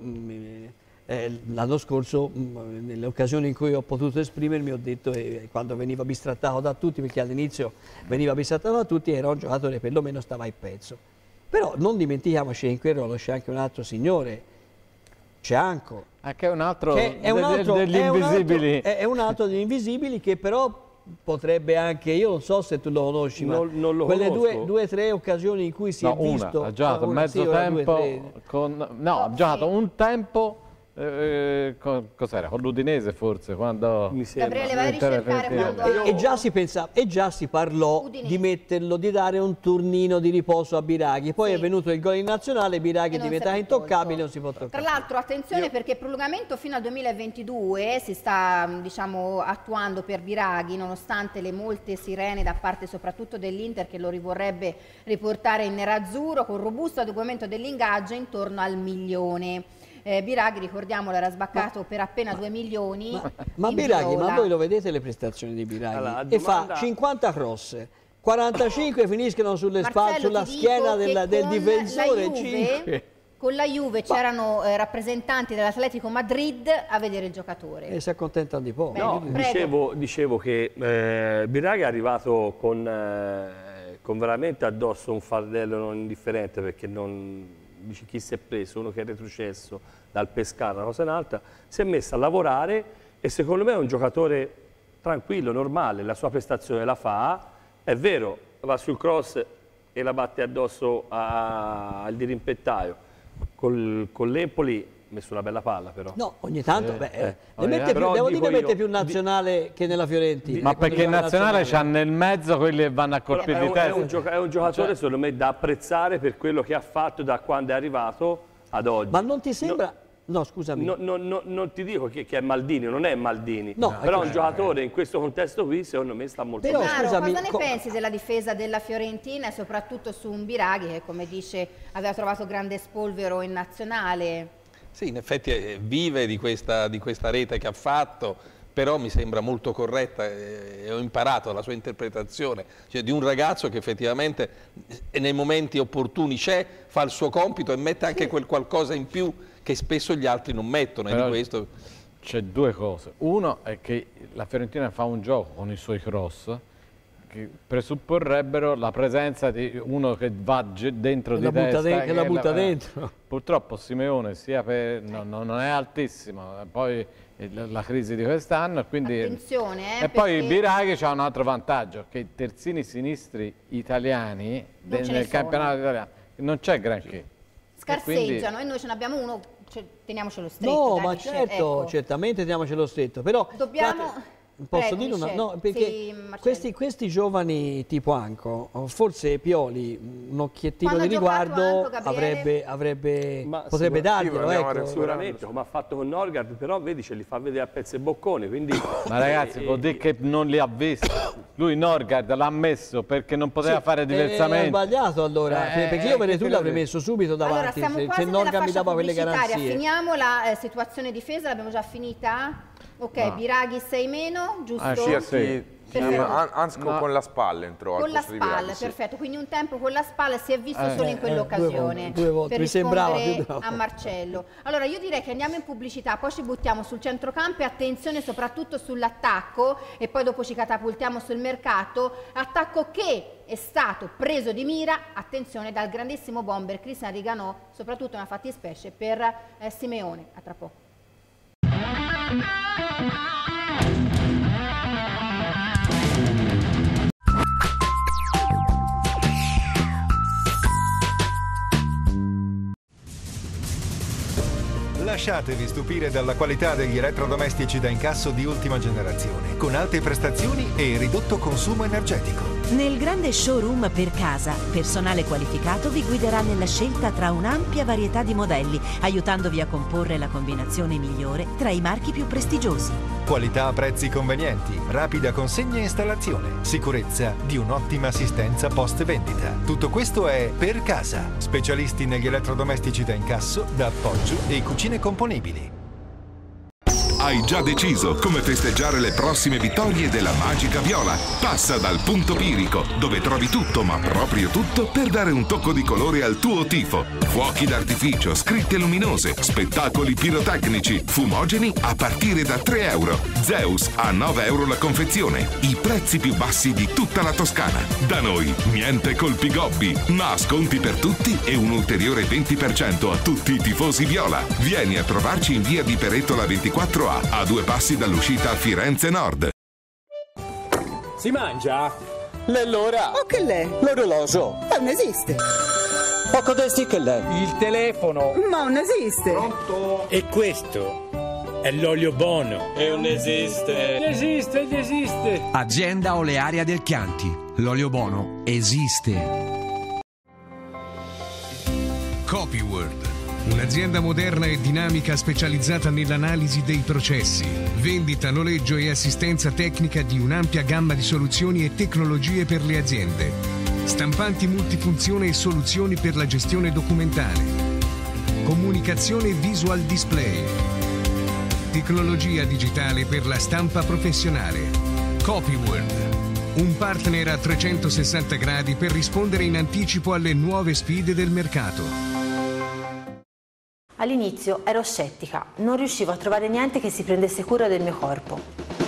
l'anno scorso, nelle occasioni in cui ho potuto esprimermi, ho detto, quando veniva bistrattato da tutti, perché all'inizio veniva bistrattato da tutti, era un giocatore perlomeno stava il pezzo. Però non dimentichiamoci che in quel ruolo c'è anche un altro signore, Cianco,
che è un altro degli invisibili.
È un altro degli invisibili che però potrebbe anche, io non so se tu lo conosci, ma
non lo
quelle
conosco.
due o tre occasioni in cui si è visto.
Ha giocato mezzo tempo, ha giocato un tempo. Cos'era? Con l'Udinese forse, quando
Gabriele vai a ricercare
e già si pensava, e già si parlò di metterlo, di dare un turnino di riposo a Biraghi, poi è venuto il gol in nazionale, Biraghi è diventato intoccabile, non si può toccare.
Tra l'altro attenzione perché il prolungamento fino al 2022 si sta attuando per Biraghi, nonostante le molte sirene da parte soprattutto dell'Inter che lo rivorrebbe riportare in nerazzurro, con robusto adeguamento dell'ingaggio intorno al 1 milione. Biraghi, ricordiamolo, era sbaccato per appena 2 milioni.
Ma Biraghi, ma voi lo vedete le prestazioni di Biraghi? Allora, e fa 50 cross, 45 finiscono sulle spalle, sulla schiena del difensore.
Con la Juve c'erano rappresentanti dell'Atletico Madrid a vedere il giocatore.
E si accontentano di poco.
No, dicevo che Biraghi è arrivato con veramente addosso un fardello non indifferente, perché non... dice chi si è preso, uno che è retrocesso dal Pescara, una cosa in alta, si è messo a lavorare e secondo me è un giocatore tranquillo, normale, la sua prestazione la fa, è vero, va sul cross e la batte addosso al dirimpettaio, con l'Empoli ha messo una bella palla però.
No, ogni tanto, mette più nazionale che nella Fiorentina.
Ma perché il nazionale c'ha nel mezzo quelli che vanno a colpire di testa.
È un giocatore secondo me da apprezzare per quello che ha fatto da quando è arrivato ad oggi.
Ma non ti sembra... No, scusami.
Non ti dico che è Maldini, non è Maldini, però un giocatore in questo contesto qui secondo me sta molto bene.
Scusami, cosa ne pensi della difesa della Fiorentina e soprattutto su un Biraghi che, come dice, aveva trovato grande spolvero in nazionale?
Sì, in effetti vive di questa rete che ha fatto, però mi sembra molto corretta e ho imparato la sua interpretazione, cioè di un ragazzo che effettivamente nei momenti opportuni c'è, fa il suo compito e mette anche quel qualcosa in più che spesso gli altri non mettono. E di questo
c'è due cose. Uno è che la Fiorentina fa un gioco con i suoi cross che presupporrebbero la presenza di uno che va dentro di testa,
che la butta dentro.
Purtroppo Simeone non è altissimo, poi la crisi di quest'anno, quindi
attenzione,
e poi Biraghi c'ha un altro vantaggio, che i terzini sinistri italiani nel campionato italiano non c'è granché,
scarseggiano e noi ce ne abbiamo uno, teniamocelo stretto.
No, ma certo, ecco. Certamente teniamocelo stretto, però
dobbiamo...
Posso dire una? No, perché questi giovani tipo Anco, forse Pioli un occhiettino di riguardo potrebbe darglielo, ecco.
Sicuramente, come ha fatto con Norgard, però vedi ce li fa vedere a pezzi e boccone, quindi...
Ma ragazzi, vuol dire che non li ha visti. Lui Norgard l'ha messo perché non poteva fare diversamente.
È sbagliato allora, perché io per tu l'avrei messo subito davanti,
allora,
se Norgard mi dava quelle garanzie.
Finiamo la situazione difesa, l'abbiamo già finita? Ok, Biraghi 6 meno, giusto?
Sì. Ansco con la spalla entrò
con la spalla, perfetto, quindi un tempo con la spalla si è visto solo in quell'occasione
due volte.
Per
mi sembrava
a Marcello. Allora io direi che andiamo in pubblicità, poi ci buttiamo sul centrocampo e attenzione soprattutto sull'attacco e poi dopo ci catapultiamo sul mercato, attacco che è stato preso di mira, attenzione, dal grandissimo bomber Christian Riganò, soprattutto una fattispecie per Simeone. A tra poco.
Lasciatevi stupire dalla qualità degli elettrodomestici da incasso di ultima generazione, con alte prestazioni e ridotto consumo energetico.
Nel grande showroom per casa, personale qualificato vi guiderà nella scelta tra un'ampia varietà di modelli, aiutandovi a comporre la combinazione migliore tra i marchi più prestigiosi.
Qualità a prezzi convenienti, rapida consegna e installazione, sicurezza di un'ottima assistenza post vendita. Tutto questo è Per Casa, specialisti negli elettrodomestici da incasso, da appoggio e cucine componibili.
Hai già deciso come festeggiare le prossime vittorie della Magica Viola? Passa dal Punto Pirico, dove trovi tutto, ma proprio tutto, per dare un tocco di colore al tuo tifo. Fuochi d'artificio, scritte luminose, spettacoli pirotecnici, fumogeni a partire da 3 euro. Zeus a 9 euro la confezione. I prezzi più bassi di tutta la Toscana. Da noi, niente colpi gobbi, ma sconti per tutti e un ulteriore 20% a tutti i tifosi viola. Vieni a trovarci in via di Perettola 24A, a 2 passi dall'uscita a Firenze Nord.
Si mangia? L'è l'ora!
O che l'è?
L'orologio!
Non esiste!
Poco desti che l'è? Il telefono!
Ma non esiste!
Pronto? E questo è l'olio buono! E non esiste! Esiste!
Azienda Olearia del Chianti. L'olio buono esiste.
Copyworld. Un'azienda moderna e dinamica specializzata nell'analisi dei processi, vendita, noleggio e assistenza tecnica di un'ampia gamma di soluzioni e tecnologie per le aziende. Stampanti multifunzione e soluzioni per la gestione documentale. Comunicazione visual display. Tecnologia digitale per la stampa professionale. Copyworld. Un partner a 360 gradi per rispondere in anticipo alle nuove sfide del mercato.
All'inizio ero scettica, non riuscivo a trovare niente che si prendesse cura del mio corpo.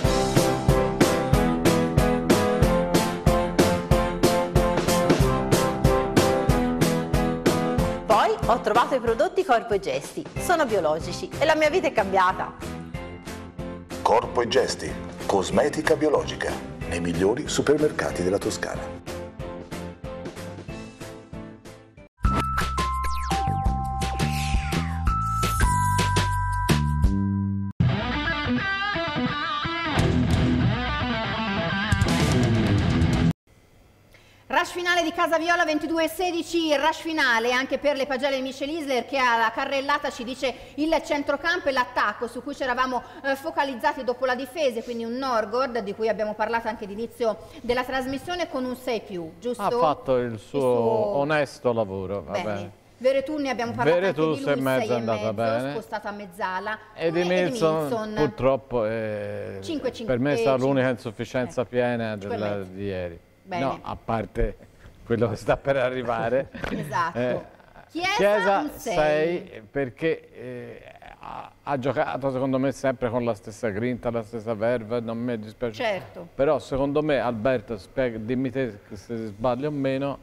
Poi ho trovato i prodotti Corpo e Gesti, sono biologici e la mia vita è cambiata.
Corpo e Gesti, cosmetica biologica, nei migliori supermercati della Toscana.
Rush finale di Casa Viola 22-16, rush finale anche per le pagelle di Michel Isler che alla carrellata ci dice il centrocampo e l'attacco su cui ci eravamo focalizzati dopo la difesa, quindi un Norgard di cui abbiamo parlato anche all'inizio della trasmissione con un 6+, giusto?
Ha fatto il suo onesto lavoro. Vabbè.
Veretù ne abbiamo parlato anche di lui, 6,5,
è andata bene,
spostato a mezzala.
Ed Emilson purtroppo per me è stata l'unica insufficienza piena di ieri.
Bene.
No, a parte quello che sta per arrivare.
Esatto.
Chiesa 6 perché ha giocato secondo me sempre con la stessa grinta, la stessa verve, non mi è dispiaciuto.
Certo.
Però secondo me, Alberto, dimmi te se sbaglio o meno,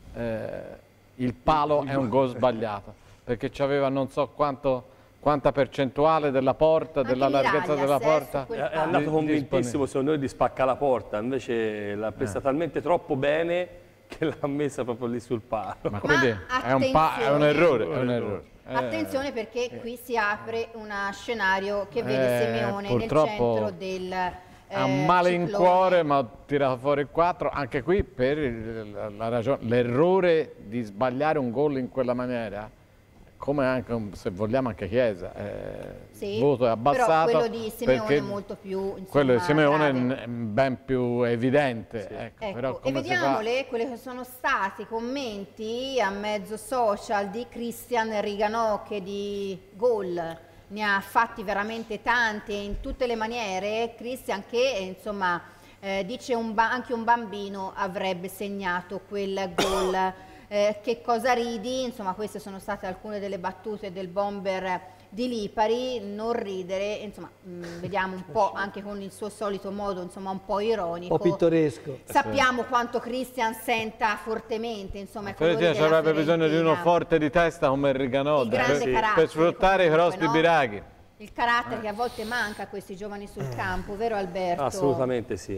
il palo è un gol sbagliato, perché c'aveva non so quanta percentuale della porta, anche della larghezza della porta.
È andato convintissimo secondo noi di spaccare la porta, invece l'ha presa talmente troppo bene che l'ha messa proprio lì sul palo.
Ma quindi è un errore.
Attenzione, perché qui si apre un scenario che vede Simeone nel centro del
ha un male in cuore, ma ha tirato fuori il 4, anche qui per la ragione, l'errore di sbagliare un gol in quella maniera, come anche, se vogliamo, anche Chiesa.
Sì,
il voto è abbassato.
Però quello di Simeone è molto più, insomma,
quello di Simeone è ben più evidente. Sì.
Ecco,
però
e vediamo quelli che sono stati i commenti a mezzo social di Christian Riganò, che di gol ne ha fatti veramente tanti e in tutte le maniere. Christian che insomma dice anche un bambino avrebbe segnato quel gol. Che cosa ridi? Insomma, queste sono state alcune delle battute del bomber di Lipari. Non ridere, insomma, vediamo un po' anche con il suo solito modo, insomma, un po' ironico,
un po' pittoresco.
Sappiamo quanto Christian senta fortemente, insomma,
la Fiorentina ci avrebbe bisogno di uno forte di testa come Riganò per sfruttare i cross di Biraghi.
Il carattere che a volte manca a questi giovani sul campo, vero Alberto?
Assolutamente sì,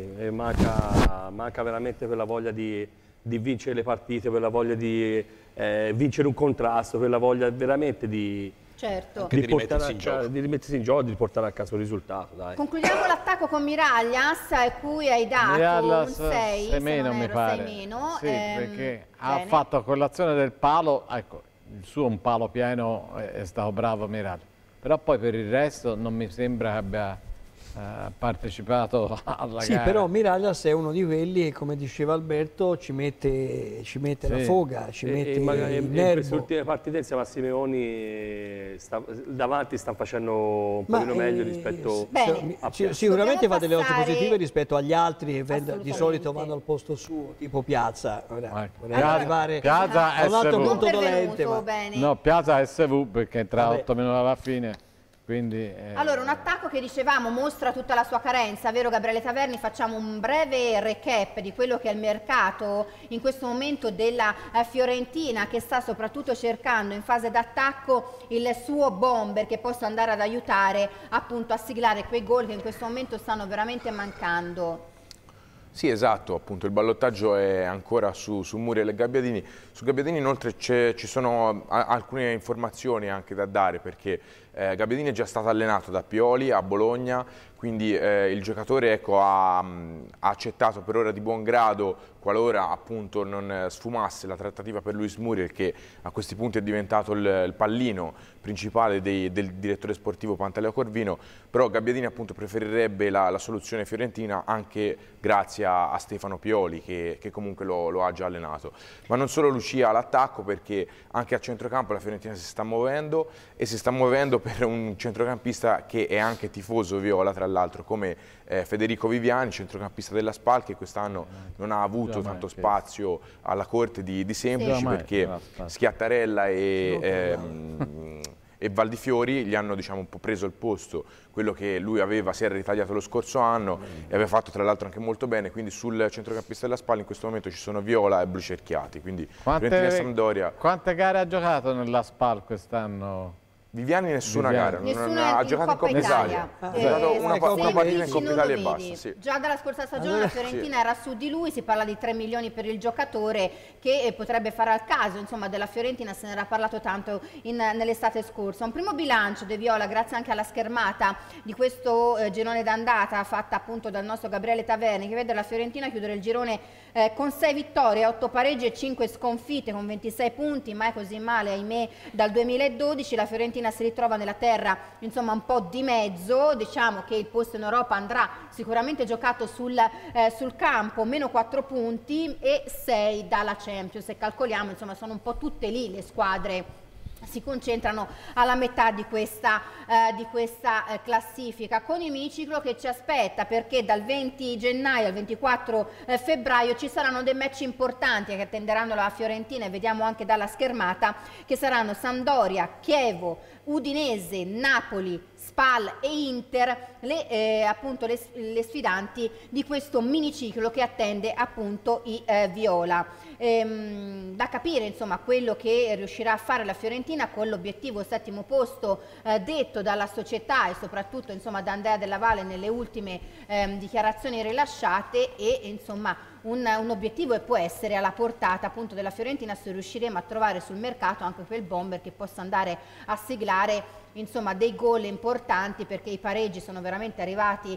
manca veramente quella voglia di vincere le partite, per la voglia di vincere un contrasto, per la voglia veramente di rimettersi in gioco, di portare a casa un risultato. Dai.
Concludiamo l'attacco con Miraglias, a cui hai dato un 6, se
meno,
non
mi
erro,
pare.
6 meno.
Sì, perché ha fatto quell'azione del palo, ecco, il suo un palo pieno è stato bravo Miraglias, però poi per il resto non mi sembra che abbia partecipato alla gara.
Sì, però Miraglias è uno di quelli, come diceva Alberto, ci mette la foga, ci mette il nervo.
In queste ultime partite insieme a Simeoni davanti stanno facendo un pochino meglio rispetto
a sicuramente fa delle cose positive rispetto agli altri che di solito vanno al posto suo, tipo Piazza.
Piazza
a un altro
SV.
punto dolente.
No, Piazza SV perché tra 8 minuti alla fine. Quindi,
allora, un attacco che dicevamo mostra tutta la sua carenza, vero Gabriele Taverni? Facciamo un breve recap di quello che è il mercato in questo momento della Fiorentina, che sta soprattutto cercando in fase d'attacco il suo bomber che possa andare ad aiutare appunto a siglare quei gol che in questo momento stanno veramente mancando.
Sì, esatto, appunto il ballottaggio è ancora su Muriel e Gabbiadini. Su Gabbiadini inoltre ci sono alcune informazioni anche da dare, perché Gabbiadini è già stato allenato da Pioli a Bologna, quindi il giocatore ha accettato per ora di buon grado, qualora appunto non sfumasse la trattativa per Luis Muriel, che a questi punti è diventato il pallino principale del direttore sportivo Pantaleo Corvino, però Gabbiadini appunto preferirebbe la soluzione fiorentina anche grazie a Stefano Pioli che comunque lo ha già allenato. Ma non solo Lucia all'attacco, perché anche a centrocampo la Fiorentina si sta muovendo, e si sta muovendo per un centrocampista che è anche tifoso viola, tra l'altro, come Federico Viviani, centrocampista della SPAL, che quest'anno non ha avuto tanto spazio alla corte di Semplici, perché Schiattarella e Valdifiori gli hanno, diciamo, un po' preso il posto, quello che lui si era ritagliato lo scorso anno e aveva fatto tra l'altro anche molto bene. Quindi sul centrocampista della SPAL in questo momento ci sono Viola e Blucerchiati, quindi Fiorentina e Sampdoria.
Quante gare ha giocato nella SPAL quest'anno?
Viviani nessuna gara, ha giocato in Coppa Italia. Ha giocato una partita in Coppa Italia e basta. Sì.
Già dalla scorsa stagione la Fiorentina era su di lui, si parla di 3 milioni per il giocatore, che potrebbe fare al caso, insomma, della Fiorentina se ne era parlato tanto nell'estate scorsa. Un primo bilancio De Viola, grazie anche alla schermata di questo girone d'andata fatta appunto dal nostro Gabriele Taverni, che vede la Fiorentina chiudere il girone con 6 vittorie, 8 pareggi e 5 sconfitte con 26 punti, mai così male ahimè dal 2012. La Fiorentina Fiorentina si ritrova nella terra insomma un po' di mezzo, diciamo che il posto in Europa andrà sicuramente giocato sul campo, meno 4 punti e 6 dalla Champions, e calcoliamo insomma sono un po' tutte lì le squadre, si concentrano alla metà di questa classifica, con il miniciclo che ci aspetta, perché dal 20 gennaio al 24 febbraio ci saranno dei match importanti che attenderanno la Fiorentina, e vediamo anche dalla schermata che saranno Sampdoria, Chievo, Udinese, Napoli, Spal e Inter, appunto le sfidanti di questo miniciclo che attende appunto i viola. Da capire insomma quello che riuscirà a fare la Fiorentina con l'obiettivo 7° posto detto dalla società e soprattutto insomma da Andrea Della Valle nelle ultime dichiarazioni rilasciate, e insomma un obiettivo, e può essere alla portata appunto della Fiorentina se riusciremo a trovare sul mercato anche quel bomber che possa andare a siglare insomma dei gol importanti, perché i pareggi sono veramente arrivati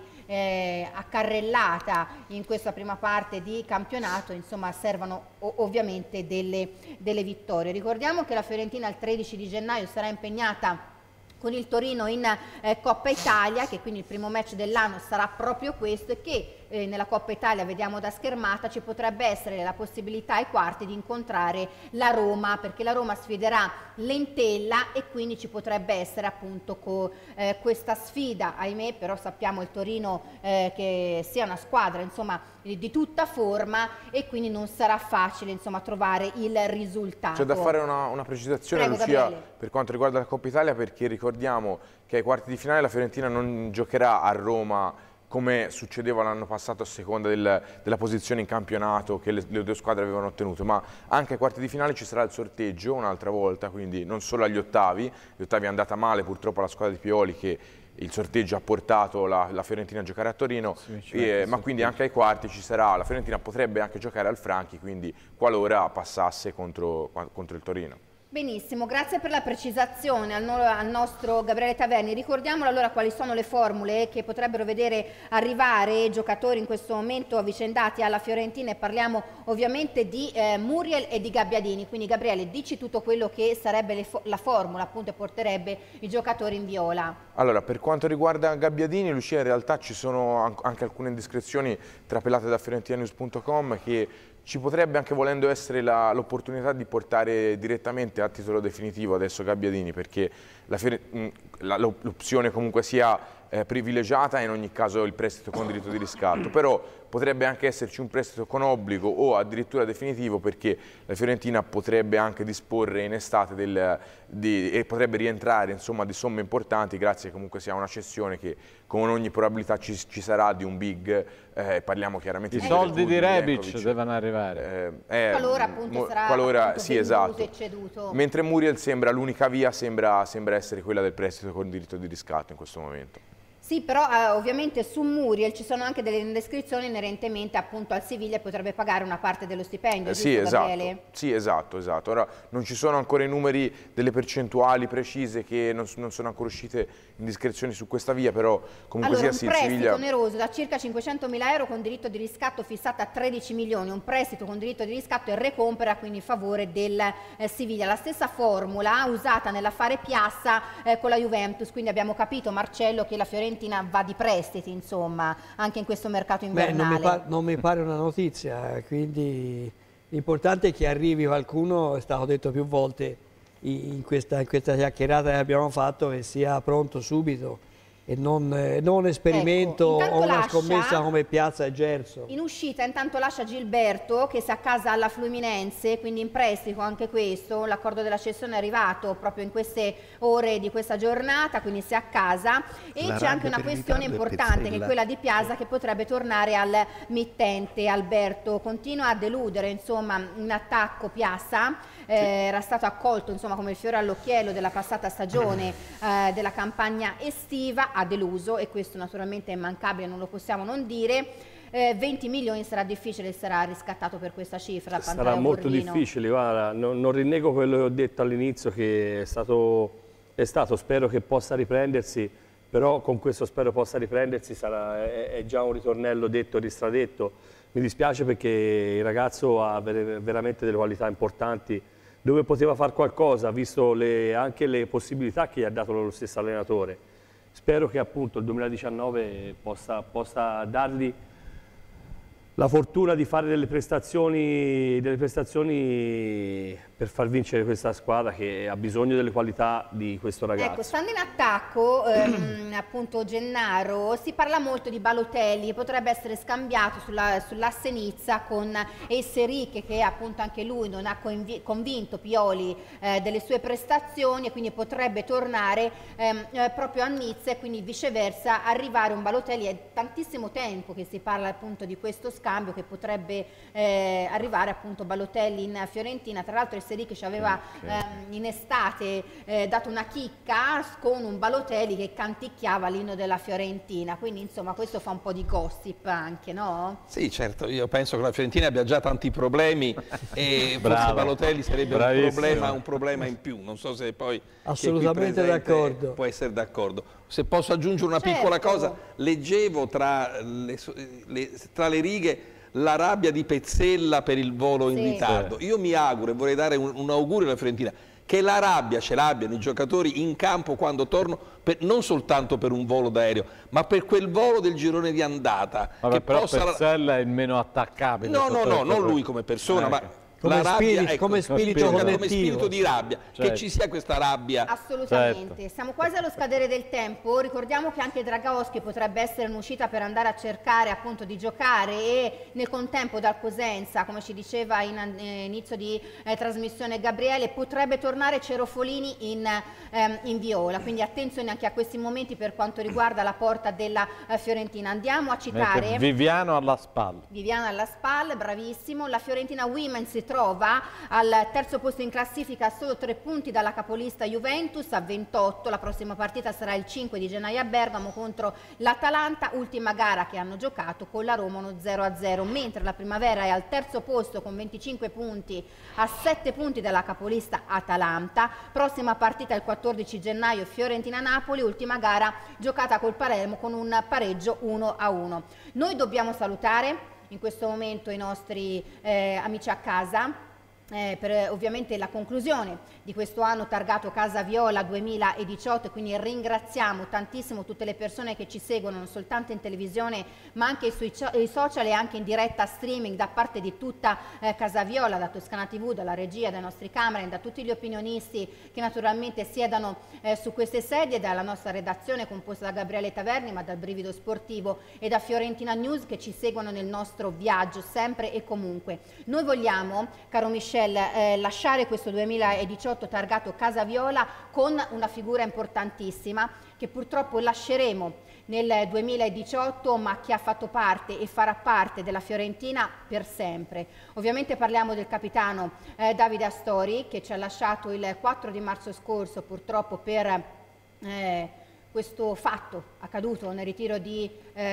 a carrellata in questa prima parte di campionato, insomma servono ovviamente delle vittorie. Ricordiamo che la Fiorentina il 13 di gennaio sarà impegnata con il Torino in Coppa Italia, che quindi il primo match dell'anno sarà proprio questo, e che nella Coppa Italia, vediamo da schermata, ci potrebbe essere la possibilità ai quarti di incontrare la Roma, perché la Roma sfiderà l'Entella e quindi ci potrebbe essere appunto questa sfida. Ahimè, però sappiamo il Torino che sia una squadra insomma di tutta forma, e quindi non sarà facile insomma trovare il risultato.
C'è da fare una precisazione,
Prego,
Lucia,
Gabriele,
per quanto riguarda la Coppa Italia, perché ricordiamo che ai quarti di finale la Fiorentina non giocherà a Roma come succedeva l'anno passato a seconda della posizione in campionato che le due squadre avevano ottenuto, ma anche ai quarti di finale ci sarà il sorteggio un'altra volta, quindi non solo agli ottavi. Gli ottavi è andata male purtroppo alla squadra di Pioli, che il sorteggio ha portato la Fiorentina a giocare a Torino, ma quindi anche ai quarti ci sarà, la Fiorentina potrebbe anche giocare al Franchi, quindi qualora passasse contro il Torino.
Benissimo, grazie per la precisazione al nostro Gabriele Taverni. Ricordiamolo allora quali sono le formule che potrebbero vedere arrivare giocatori in questo momento avvicendati alla Fiorentina, e parliamo ovviamente di Muriel e di Gabbiadini. Quindi Gabriele, dici tutto quello che sarebbe la formula appunto e porterebbe i giocatori in viola.
Allora, per quanto riguarda Gabbiadini, Lucia, in realtà ci sono anche alcune indiscrezioni trapelate da FiorentinaNews.com che ci potrebbe anche, volendo essere, l'opportunità di portare direttamente a titolo definitivo adesso Gabbiadini, perché l'opzione comunque sia privilegiata, in ogni caso il prestito con diritto di riscatto, però potrebbe anche esserci un prestito con obbligo o addirittura definitivo, perché la Fiorentina potrebbe anche disporre in estate e potrebbe rientrare insomma di somme importanti, grazie comunque sia a una cessione che con ogni probabilità ci sarà di un big, parliamo chiaramente
di soldi di Rebic devono arrivare.
Qualora appunto sarà appunto
sì, esatto.
e ceduto.
Mentre Muriel sembra l'unica via, sembra essere quella del prestito con diritto di riscatto in questo momento.
Sì, però ovviamente su Muriel ci sono anche delle indiscrezioni inerentemente appunto al Siviglia, potrebbe pagare una parte dello stipendio,
sì,
giusto,
esatto.
Gabriele?
Sì, esatto. Ora non ci sono ancora i numeri delle percentuali precise, che non sono ancora uscite indiscrezioni su questa via, però comunque
allora,
sia sì,
un prestito
Siviglia
oneroso da circa 500.000 euro con diritto di riscatto fissato a 13 milioni, un prestito con diritto di riscatto e recompra quindi in favore del Siviglia. La stessa formula usata nell'affare Piazza con la Juventus, quindi abbiamo capito, Marcello, che la Fiorentina va di prestiti insomma anche in questo mercato invernale.
Non mi pare una notizia, quindi l'importante è che arrivi qualcuno, è stato detto più volte in questa chiacchierata che abbiamo fatto, che sia pronto subito e non esperimento,
ecco,
o una scommessa come Piazza e Gerso.
In uscita intanto lascia Gilberto, che si accasa alla Fluminense, quindi in prestito anche questo, l'accordo della cessione è arrivato proprio in queste ore di questa giornata, quindi si accasa, e c'è anche una questione importante che è quella di Piazza, che potrebbe tornare al mittente. Alberto continua a deludere insomma in attacco Piazza, era stato accolto insomma come il fiore all'occhiello della passata stagione della campagna estiva, ha deluso, e questo naturalmente è immancabile, non lo possiamo non dire. 20 milioni sarà difficile, sarà riscattato per questa cifra.
Sarà molto difficile, guarda, non rinnego quello che ho detto all'inizio, che è stato, spero che possa riprendersi, però con questo spero possa riprendersi è già un ritornello detto e ristradetto. Mi dispiace perché il ragazzo ha veramente delle qualità importanti, dove poteva fare qualcosa, visto anche le possibilità che gli ha dato lo stesso allenatore. Spero che appunto il 2019 possa dargli la fortuna di fare delle prestazioni per far vincere questa squadra che ha bisogno delle qualità di questo ragazzo.
Ecco, stando in attacco, appunto Gennaro, si parla molto di Balotelli, potrebbe essere scambiato sull'asse Nizza con Esseriche, che appunto anche lui non ha convinto Pioli delle sue prestazioni, e quindi potrebbe tornare proprio a Nizza, e quindi viceversa arrivare un Balotelli. È tantissimo tempo che si parla appunto di questo scambio, che potrebbe arrivare appunto Balotelli in Fiorentina. Tra l'altro Esseriche ci aveva in estate dato una chicca con un Balotelli che canticchiava l'inno della Fiorentina, quindi insomma questo fa un po' di gossip anche, no?
Sì, certo, io penso che la Fiorentina abbia già tanti problemi e forse Balotelli sarebbe un problema in più, non so se poi
assolutamente d'accordo,
può essere d'accordo. Se posso aggiungere una piccola cosa, leggevo tra le righe la rabbia di Pezzella per il volo in ritardo. Io mi auguro, e vorrei dare un augurio alla Fiorentina, che la rabbia ce l'abbiano i giocatori in campo quando torno, non soltanto per un volo d'aereo, ma per quel volo del girone di andata.
Vabbè,
che
però Pezzella è il meno attaccabile.
No, non lui come persona, ma
come,
rabbia,
come spirito
di rabbia, che ci sia questa rabbia.
Assolutamente, siamo quasi allo scadere del tempo. Ricordiamo che anche Dragowski potrebbe essere un'uscita per andare a cercare appunto di giocare, e nel contempo dal Cosenza, come ci diceva in inizio di trasmissione Gabriele, potrebbe tornare Cerofolini in viola, quindi attenzione anche a questi momenti per quanto riguarda la porta della Fiorentina. Andiamo a citare
Viviano alla spalla.
Viviano alla spalla, bravissimo. La Fiorentina Women si trova al terzo posto in classifica, a solo 3 punti dalla capolista Juventus a 28. La prossima partita sarà il 5 di gennaio a Bergamo contro l'Atalanta, ultima gara che hanno giocato con la Roma 0-0, mentre la Primavera è al terzo posto con 25 punti, a 7 punti dalla capolista Atalanta. Prossima partita il 14 gennaio Fiorentina-Napoli, ultima gara giocata col Palermo con un pareggio 1-1. Noi dobbiamo salutare in questo momento i nostri amici a casa per ovviamente la conclusione di questo anno targato Casa Viola 2018, quindi ringraziamo tantissimo tutte le persone che ci seguono non soltanto in televisione ma anche sui social e anche in diretta streaming da parte di tutta Casa Viola, da Toscana TV, dalla regia, dai nostri cameraman, da tutti gli opinionisti che naturalmente siedano su queste sedie, dalla nostra redazione composta da Gabriele Taverni, ma dal Brivido Sportivo e da Fiorentina News, che ci seguono nel nostro viaggio sempre e comunque. Noi vogliamo, caro Michel, lasciare questo 2018 targato Casa Viola con una figura importantissima che purtroppo lasceremo nel 2018, ma che ha fatto parte e farà parte della Fiorentina per sempre. Ovviamente parliamo del capitano Davide Astori, che ci ha lasciato il 4 di marzo scorso purtroppo per questo fatto accaduto nel ritiro di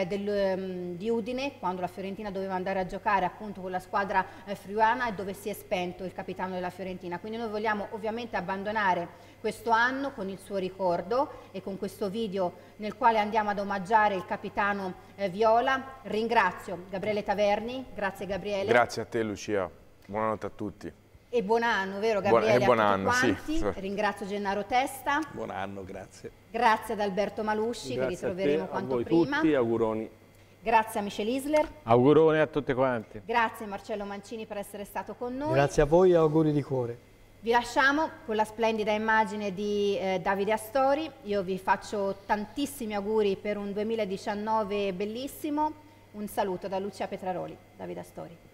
Udine, quando la Fiorentina doveva andare a giocare appunto con la squadra friulana, e dove si è spento il capitano della Fiorentina. Quindi noi vogliamo ovviamente abbandonare questo anno con il suo ricordo e con questo video nel quale andiamo ad omaggiare il capitano Viola. Ringrazio Gabriele Taverni, grazie Gabriele.
Grazie a te Lucia, buonanotte a tutti.
E buon anno, vero Gabriele?
Buon
a tutti
anno,
quanti.
sì.
Ringrazio Gennaro Testa.
Buon anno, grazie.
Grazie ad Alberto Malusci, che ritroveremo quanto prima.
Tutti, auguroni.
Grazie a Michel Isler.
Auguroni a tutti quanti.
Grazie Marcello Mancini per essere stato con noi.
Grazie a voi e auguri di cuore.
Vi lasciamo con la splendida immagine di Davide Astori. Io vi faccio tantissimi auguri per un 2019 bellissimo. Un saluto da Lucia Petraroli, Davide Astori.